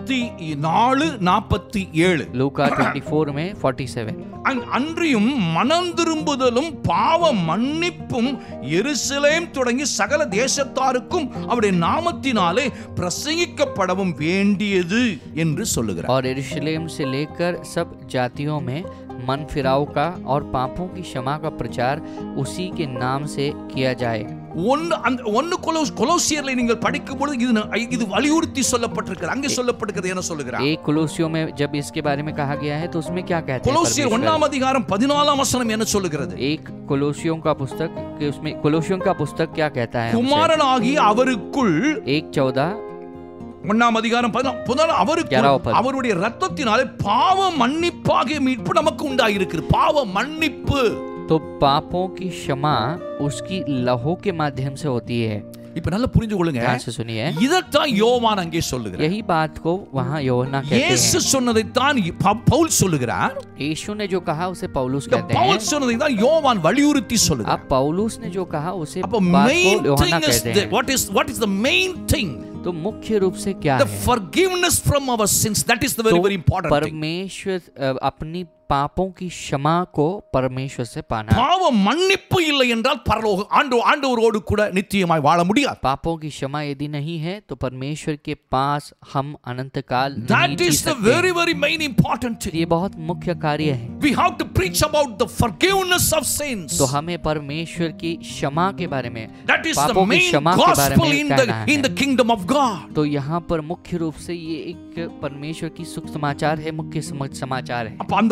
24:47. लूका 24 में 47. அன்றியும் மனம் திரும்புதலும் பாவ மன்னிப்பும் எருசலேம் தொடங்கி சகல தேசத்தாருக்கும் அவருடைய நாமத்தினாலே பிரசங்கிக்கப்படவும் வேண்டியது என்று சொல்லுகிறார். और यरूशलेम से लेकर सब जातियों में मन फिराव का और पापों की क्षमा का प्रचार उसी के नाम से किया जाए. கொலோசியர்ல நீங்கள் படிக்கும் பொழுது இது வலியுறுத்தி சொல்லப்பட்டிருக்கிறது. அங்கே சொல்லப்பட்டிருக்கிறது என்ன சொல்லுகிறார்? एक कोलोसियों में जब इसके बारे में कहा गया है तो उसमें क्या कहते हैं கொலோசியர் परमेश्वर? 1 அதிகாரம் 14 வசனம் என்ன சொல்லுகிறது? एक कोलोसियों का पुस्तक के उसमें कोलोसियों का पुस्तक क्या कहता है हमसे? குமாரனாகிய அவருக்குள் 1:14 1 அதிகாரம் 14 அவருக்குள் அவருடைய இரத்தத்தினாலே பாவ மன்னிப்பாகிய மீட்பு நமக்கு உண்டாயிருக்கிறது. பாவ மன்னிப்பு. तो पापों की क्षमा उसकी लहू के माध्यम से होती है. இப்ப நல்லா புரிஞ்சு கொள்ளுங்க. ध्यान से सुनिए. இதத்தான் யோவான் அங்கே சொல்லுகிறார். यही बात को वहां यूहन्ना कहते இயேசு हैं. சொன்னதைத்தான் பவுல் சொல்லுகிறார். यीशु ने जो कहा उसे पौलुस कहते हैं. பவுல் சொன்னதைத்தான் யோவான் வலியுறுத்தி சொல்லுகிறார். अब पौलुस ने जो कहा उसे அப்ப बात main को यूहन्ना thing is कहते हैं. what is the main thing? तो मुख्य रूप से क्या The है? forgiveness from our sins. That is the very very important thing. परमेश्वर अपनी पापों की क्षमा को परमेश्वर से पाना. பாவ மன்னிப்பு இல்லை என்றால் பரலோக ஆண்டவரோடு கூட நித்தியமாய் வாழ முடியாது. पापों की क्षमा यदि नहीं है तो परमेश्वर के पास हम अनंत काल नहीं That जी is the सकते. very very main important thing. ये बहुत मुख्य कार्य है. We have to preach about the forgiveness of sins. तो हमें परमेश्वर की क्षमा के बारे में, That is the पापों की main क्षमा के बारे gospel में कहना in the है. kingdom of God. तो यहाँ पर मुख्य रूप से ये एक परमेश्वर की सुख समाचार है, मुख्य समाचार है. அப்ப அந்த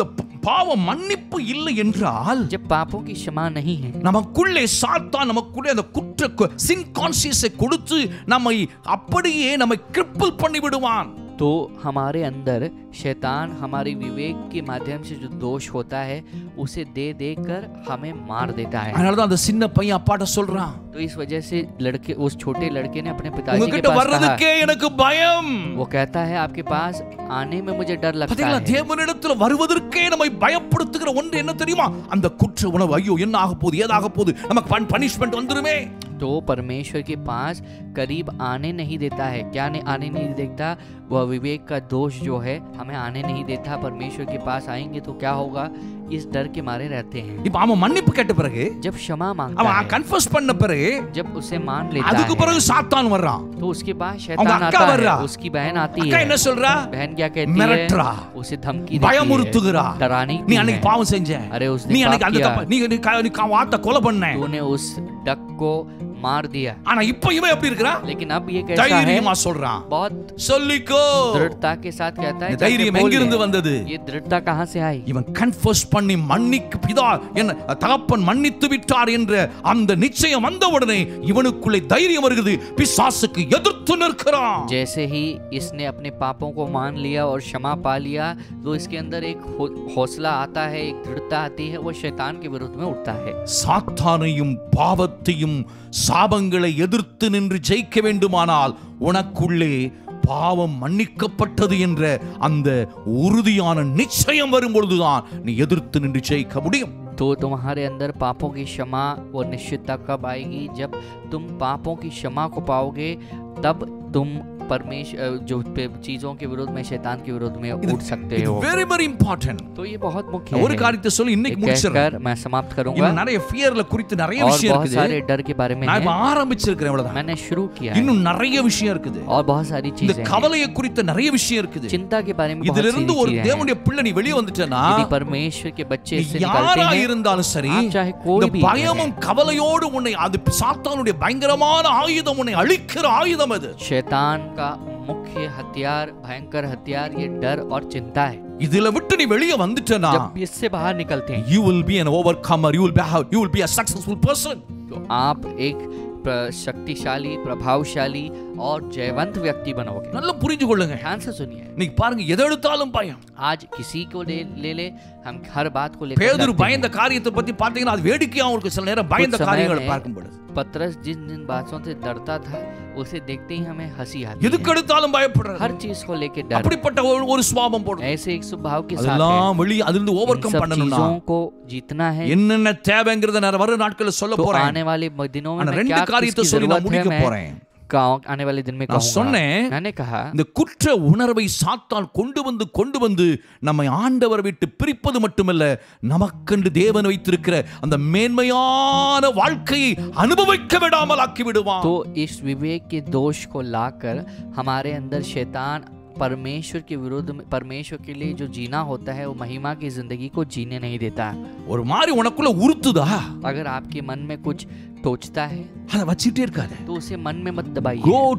பாவ மன்னிப்பு இல்லை என்றால் जब पापों की क्षमा नहीं है, நமக்குள்ளே சாத்தான் நமக்குள்ளே அந்த குற்ற சின் கான்சியஸை கொடுத்து நம்மை அப்படியே நம்மை கிரிப்பிள் பண்ணி விடுவான். तो हमारे अंदर शैतान हमारे विवेक के माध्यम से जो दोष होता है उसे दे देकर हमें मार देता है। அதனால தான் அந்த சின்ன பையன் அப்பாட்ட சொல்றான், तो इस वजह से लड़के, उस छोटे लड़के ने अपने पिताजी के உங்ககிட்ட पास कहा, வர்றதுக்கே எனக்கு பயம். वो कहता है आपके पास आने में मुझे डर लगता பாத்தீங்களா, है। தேவனிடத்துல வருவதற்கே நம்மை பயப்படுத்துகிற ஒன்று என்ன தெரியுமா? அந்த குற்ற உணவு. ஐயோ என்ன ஆக போகுது, ஏதாக போகுது, நமக்கு பனிஷ்மெண்ட் வந்துருமே. तो परमेश्वर के पास करीब आने नहीं देता है। क्या आने नहीं देता? वह विवेक का दोष जो है हमें आने नहीं देता। परमेश्वर के पास आएंगे तो क्या होगा, इस डर के मारे रहते हैं। இப்ப அவன் மன்னிப்பு கேட்ட பிறகு, जब क्षमा मांगता அவன் है, கன்ஃபஸ் பண்ண பிறகு, जब उसे मान लेता அதுக்கு है, பிறகு சாத்தான் வர்றான். तो उसके बाद அவங்க शैतान அக்கா आता வர்றா. है, उसकी बहन आती அக்கா है। என்ன சொல்றா? बहन क्या कहती மிரட்டுறா, है? उसे धमकी देती है, பயமுறுத்துகிறா. डराने நீ की அன்னைக்கு है। பாவம் செஞ்ச, अरे उसने நீ அன்னைக்கு पाप அந்த किया, தப்ப நீ வாத்த கொலை பண்ண. तूने उस डक को मार दिया। ஆனா இப்ப இவன் எப்படி இருக்கறான்? लेकिन अब ये कैसा है? தைரியமா சொல்றான், बहुत சொல்லிக்கோ. दृढ़ता के साथ कहता है, இந்த தைரியம் எங்கிருந்து வந்தது? ये दृढ़ता कहाँ से आई? இவன் கன்ஃபஸ் பண்ணி மன்னிக்கு பிதா என்ன தகப்பன் மன்னித்து விட்டார் என்ற அந்த நிச்சயம் வந்த உடனே இவனுக்குள்ளே தைரியம் வருகிறது, பிசாசுக்கு எதிர்த்து நிற்கிறான். जैसे ही इसने अपने पापों को मान लिया और क्षमा पा लिया, तो इसके अंदर एक हौसला आता है, एक दृढ़ता आती है, वो शैतान के विरुद्ध में उठता है। சாத்தானையும் பாவத்தையும் சாபங்களை எதிர்த்து நின்று ஜெயிக்க வேண்டுமானால் உனக்குள்ளே பாவம் மன்னிக்கப்பட்டது என்ற அந்த உறுதியான நிச்சயம் வரும் பொழுதுதான் நீ எதிர்த்து நின்று ஜெயிக்க முடியும். तो तुम्हारे अंदर पापों की क्षमा और निश्चितता कब आएगी? जब तुम पापों की क्षमा को पाओगे, तब तुम परमेश्वर जो चीजों के विरोध में, शैतान के विरोध में उठ सकते हो। Very very important. तो ये बहुत मुख्य ஒரு है। காரியத்தை சொல்லி இன்னைக்கு முடிச்சிரேன். कहकर मैं समाप्त करूंगा। இன்னும் நிறைய ஃபியர்ல குறித்து நிறைய और விஷயம் बहुत இருக்குது. सारे डर के बारे में நான் है। இப்ப ஆரம்பிச்சிருக்கேன், அவ்வளவுதான். मैंने शुरू किया है। இன்னும் நிறைய விஷயம் இருக்குது. और बहुत सारी இந்த चीजें हैं। கவலையை குறித்த நிறைய விஷயம் இருக்குது. चिंता के बारे में बहुत இதுல सारी இருந்து ஒரு चीजें हैं। தேவனுடைய பிள்ளை நீ வெளியே வந்துட்டேனா, यदि परमेश्वर के बच्चे इससे निकलते யாரா हैं, இருந்தாலும் சரி, आप चाहे कोई இந்த भी பயமும் கவலையோடு உன்னை, அது சாத்தானுடைய பயங்கரமான ஆயுதம், உன்னை அழிக்கிற ஆயுதம் அது. शैतान का मुख्य हथियार, भयंकर हथियार ये डर और चिंता है। இதுல விட்டு நீ வெளியே வந்துட்டனா, जब इससे बाहर निकलते हैं, you will be an overcomer, you will be a successful person. तो आप एक शक्तिशाली, प्रभावशाली और जयवंत व्यक्ति बनोगे। நல்லா புரிஞ்சு கொள்ளுங்க. ध्यान से सुनिए। நீ பாருங்க, எதை எடுத்தாலும் பயம். आज किसी को ले हम हर बात को लेकर பேதுரு डरते பயந்த हैं। காரியத்தை பத்தி பாத்தீங்கன்னா அது வேடிக்கையாவும் இருக்கு. சில நேரம் பயந்த कुछ समय காரியங்களை में பார்க்கும்போது पतरस जिन बातों से डरता था, उसे देखते ही हमें हंसी आती எதுக்கு है। எடுத்தாலும் பயப்படுறது. हर चीज को लेकर डर, அப்படிப்பட்ட ஒரு சுபாவம் போடும். ऐसे एक स्वभाव के साथ है। அதெல்லாம் வெளியே அதிலிருந்து ஓவர் इन கம் सब பண்ணணும்னா चीजों को जीतना है। என்னென்ன தேவைங்கிறத நான் வர நாட்களில் சொல்ல तो போறேன். आने वाले दिनों में ஆனா मैं ரெண்டு क्या காரியத்தை किसकी சொல்லி நான் जरूरत है, முடிக்க मैं போறேன். आने वाले दिन में நான் कहूंगा। சொன்னேன், मैंने कहा இந்த குற்ற உணர்வை சாத்தான் கொண்டு வந்து நம்மை ஆண்டவர் விட்டு பிரிப்பது மட்டுமல்ல, நமக்கென்று தேவன் வைத்திருக்கிற அந்த மேன்மையான வாழ்க்கையை அனுபவிக்க விடாமல் ஆக்கி விடுவான். तो इस विवेक के दोष को लाकर हमारे अंदर शैतान परमेश्वर के विरुद्ध में, परमेश्वर के लिए जो जीना होता है, वो महिमा की जिंदगी को जीने नहीं देता। ஒரு மாதிரி உனக்குள்ள உறுத்துதா, अगर आपके मन में कुछ टोचता है, அதை வச்சிட்டே இருக்காத. तो उसे मन में मत दबाइए।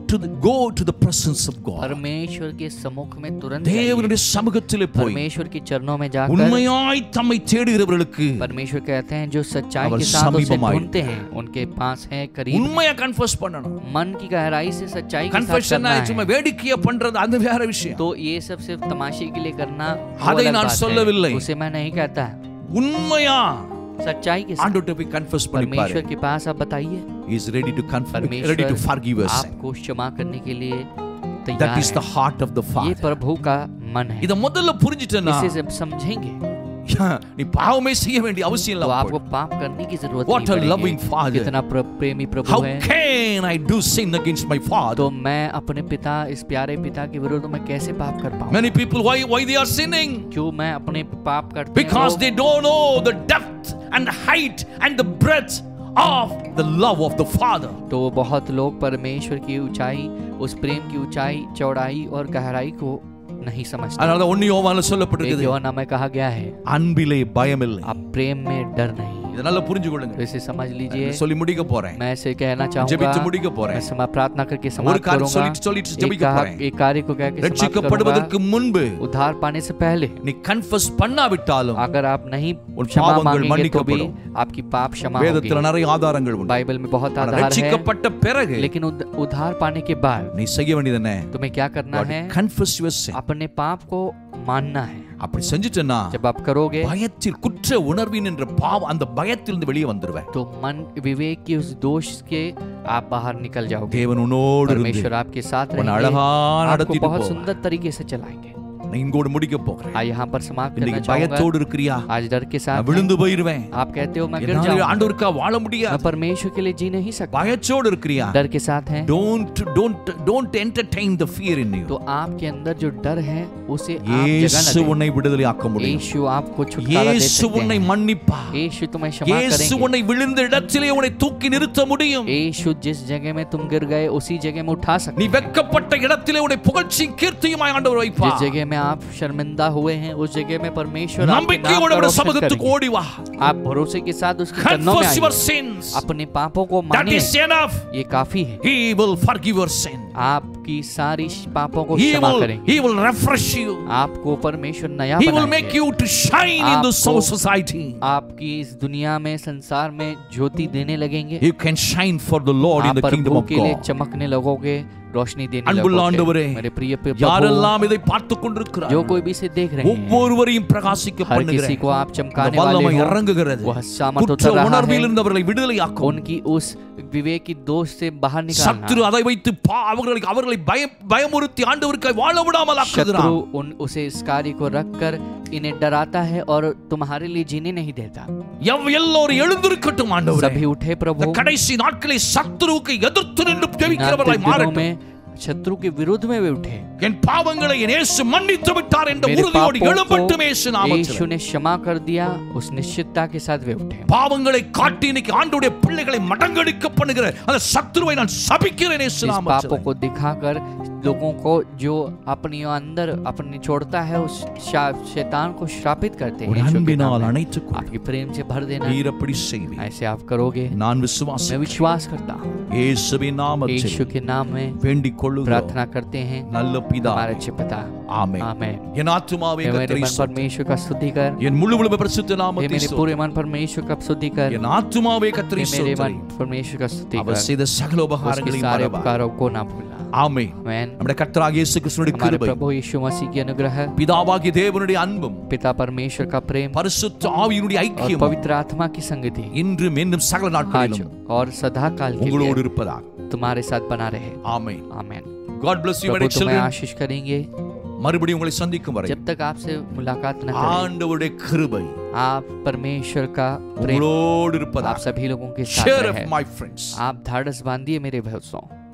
go to the presence of God. परमेश्वर के सम्मुख में तुरंत जाइए। தேவனுடைய சமூகத்திலே போய் परमेश्वर के चरणों में जाकर, உண்மையாய் தம்மை தேடுகிறவர்களுக்கு परमेश्वर कहते हैं जो सच्चाई அவர் के साथ उसे சமீபமாய் ढूंढते हैं, उनके पास है करीब। உண்மையா கன்ஃபஸ் பண்ணணும். मन की गहराई से सच्चाई के साथ கன்ஃபெஷன் करना है। சும்மா வேடிக்கையா பண்றது அது வேற விஷயம். तो ये सब सिर्फ तमाशे के लिए करना वो அதை अलग நான் बात சொல்லவில்லை. है। उसे मैं नहीं कहता। உண்மையா सच्चाई के साथ ஆண்டவர்ட்ட போய் கன்ஃபஸ் பண்ணி பாரு. परमेश्वर के पास आप बताइए। He is ready to confess, ready to परमेश्वर forgive us. आपको क्षमा करने के लिए That तैयार is the है। heart of the ये Father. प्रभु का मन है। இத முதல்ல புரிஞ்சிட்டேனா, इसे जब समझेंगे நீ பாவமே செய்ய வேண்டிய அவசியம் तो இல்ல. आपको पाप करने की जरूरत What a नहीं loving पड़ेगी। Father. कितना प्रेमी प्रभु How है। can I do sin against my Father? तो मैं अपने पिता, इस प्यारे पिता के विरुद्ध में कैसे पाप कर पाऊं? Many people, why they are sinning? क्यों मैं अपने पाप करते हैं? Because they don't know the depth and the height and the breadth of the love of the Father. तो बहुत लोग परमेश्वर की ऊंचाई, उस प्रेम की ऊंचाई, चौड़ाई और गहराई को नहीं समझते। அதனால 1 யோவான்ல சொல்லப்பட்டிருக்குது, யோவான் में कहा गया है, அன்பிலே பயமில்லை. आप प्रेम में डर नहीं है। இத நல்லா புரிஞ்சுக்கொள்ளுங்க. तो इसे समझ लीजिए। சொல்லி முடிக்க போறேன். मैं इसे कहना चाहूंगा, ஜெபித்து முடிக்க போறேன். मैं समय प्रार्थना करके ஒரு समाप्त காரியம் करूंगा। சொல்லிட்டு ஜெபிக்க போறேன். एक कार्य को कह के समाप्त ரட்சிக்கப்படுவதற்கு करूंगा। முன்பு उद्धार पाने से पहले நீ கன்ஃபஸ் பண்ணாவிட்டாலும் अगर आप नहीं उन क्षमा पापों को मांगेंगे तो भी மன்னிக்கப்படும். आपकी पाप क्षमा होगी। வேதத்துல நிறைய ஆதாரங்கள் உண்டு. बाइबल में बहुत आधार है, ரட்சிக்கப்பட்ட பிறகு लेकिन उद्धार पाने के बाद நீ செய்ய வேண்டியது என்ன? तुम्हें क्या करना है? Confess your sin. अपने पाप को मानना है। அப்படி செஞ்சிட்டேன்னா जब आप करोगे பயத்தில் குற்ற உணர்வின் என்ற பாவம் அந்த பயத்திலிருந்து வெளியே வந்துருவேன். तो मन विवेक की उस दोष के आप बाहर निकल जाओगे। தேவன் உன்னோடு இருந்து परमेश्वर आपके साथ உன்னை रहेंगे, அழகா आपको நடத்திட்டு बहुत போவார். सुंदर तरीके से चलाएंगे। நான் இங்கோடு முடிக்க போகிறேன். यहाँ पर समाप्त करना இன்னைக்கு चाहूंगा। பயத்தோடு இருக்கிறியா? आज डर के साथ நான் விழுந்து போயிருவேன். आप कहते हो मैं गिर என்னால जाऊंगा, ஆண்டவருக்கா வாழ मैं முடியாது. परमेश्वर के लिए जी नहीं सकता। பயத்தோடு இருக்கிறியா? डर के साथ हैं don't entertain the fear in you. तो आपके अंदर जो डर है उसे आप जगह न இயேசு दें। உன்னை விடுதலை ஆக்க முடியும். यीशु आपको छुटकारा दे இயேசு सकते உன்னை हैं। மன்னிப்பார். यीशु तुम्हें क्षमा இயேசு करेंगे। உன்னை விழுந்த இடத்திலே உன்னை தூக்கி நிறுத்த முடியும். यीशु जिस जगह में तुम गिर गए उसी जगह में उठा सकते நீ हैं। வெட்கப்பட்ட இடத்திலே உன்னை புகழ்ச்சியும் கீர்த்தியுமாய் ஆண்டவர் जिस வைப்பார். जगह में आप शर्मिंदा हुए हैं उस जगह में परमेश्वर आपके नाम நம்பிக்கையோடு का அவருடைய रोशन சமூகத்துக்கு करेंगे। ஓடி வா. आप भरोसे के साथ उसके चरणों में Confess your आइए। sins. अपने पापों को That मानिए, is enough. ये काफी है। He will forgive your sin. आपकी सारी पापों को He क्षमा will करेंगे। refresh you. आपको परमेश्वर नया He will make बनाएंगे। you to shine in this आपको- society. आपकी इस दुनिया में संसार में ज्योति देने लगेंगे। You can shine for the Lord in आप the kingdom प्रभु of के लिए God. चमकने लगोगे, रोशनी देने அன்புள்ள ஆண்டவரே, लगोगे। मेरे प्रिय प्रभु, யாரெல்லாம் இதை பார்த்து जो கொண்டிருக்கிறார்கள் कोई भी इसे देख रहे हैं, ஒவ்வொருவரையும் பிரகாசிக்க हर பண்ணுகிற किसी को आप அந்த चमकाने வல்லமை वाले हो। இறங்குகிறது. वह सामर्थ குற்ற उतर रहा உணர்வில் है, இருந்து அவர்களை விடுதலையாக்கும். उनकी उस विवेक की दोष से बाहर சத்துரு निकालना। அதை வைத்து அவர்களை பயமுறுத்தி ஆண்டவருக்காய் வாழ விடாமல் ஆக்குகிறான். शत्रु उसे इस कार्य को रखकर इन्हें डराता है और तुम्हारे लिए जीने नहीं देता। எல்லோரும் எழுந்திருக்கட்டும் ஆண்டவரே. सभी उठे प्रभु। இந்த கடைசி நாட்களில் சத்துருவுக்கு எதிர்த்து நின்று इन ஜெபிக்கிறவர்களாய் अंतिम दिनों மாறட்டும். में शत्रु के विरुद्ध में वे उठे। என் பாவங்களை என் இயேசு மன்னித்து விட்டார் என்ற मेरे உறுதியோடு पापों எழும்பட்டும் को இயேசு यीशु நாமத்தில். ने क्षमा कर दिया, उस निश्चितता के साथ वे उठे। பாவங்களை காட்டி இன்னைக்கு ஆண்டவருடைய பிள்ளைகளை மடங்கடிக்க பண்ணுகிற அந்த சத்துருவை நான் சபிக்கிறேன் இயேசு इस पापों நாமத்தில். को दिखाकर लोगों को जो अपनी अंदर अपनी छोड़ता है उस शैतान को श्रापित करते हैं। ஒரு यीशु के அன்பினால் नाम में அணைத்துக் கொள். आपके प्रेम से भर देना। நீர் அப்படி செய்வீர். ऐसे आप करोगे, நான் मैं விசுவாசிக்கிறேன். विश्वास करता हूँ। இயேசுவின் நாமத்தில் यीशु के नाम में வேண்டிக் கொள்ளுகிறோம். प्रार्थना करते हैं, நல்ல हमारे பிதாவே. अच्छे पिता। ஆமென். आमेन। என் ஆத்துமாவே हे मेरे கர்த்தரை मन परमेश्वर का स्तुति कर, என் முழு முழு பரிசுத்த हे நாமத்தை मेरे ஸ்தோத்திரி. पूरे मन परमेश्वर का स्तुति कर, என் ஆத்துமாவே கர்த்தரை हे मेरे ஸ்தோத்திரி. मन परमेश्वर का स्तुति அவர் कर, செய்த சகல उसके உபகாரங்களையும் सारे மறவார். उपकारों को ना भूलना। ஆமென். आमेन। நம்முடைய கர்த்தராகிய இயேசு கிறிஸ்துவின் हमारे கிருபை, प्रभु यीशु मसीह की अनुग्रह, பிதாவாகிய தேவனுடைய அன்பும், पिता परमेश्वर का प्रेम பரிசுத்த ஆவியினுடைய और ஐக்கியம் पवित्र आत्मा की संगति இன்றும் இன்னும் சகல आज நாட்களிலும் और सदा काल के உங்களோடு लिए இருப்பதாக. तुम्हारे साथ बना रहे। ஆமென். आमेन। God bless you my Prabhu dear तुम्हें children. आशीष करेंगे। மறுபடியும் உங்களை சந்திக்கும் வரை जब तक आपसे मुलाकात न करें, ஆண்டவருடைய கிருபை आप परमेश्वर का प्रेम உங்களோடு आप இருப்பதாக. सभी लोगों के साथ Share रहे। of my friends. आप धाड़स बांधिए मेरे भरोसों।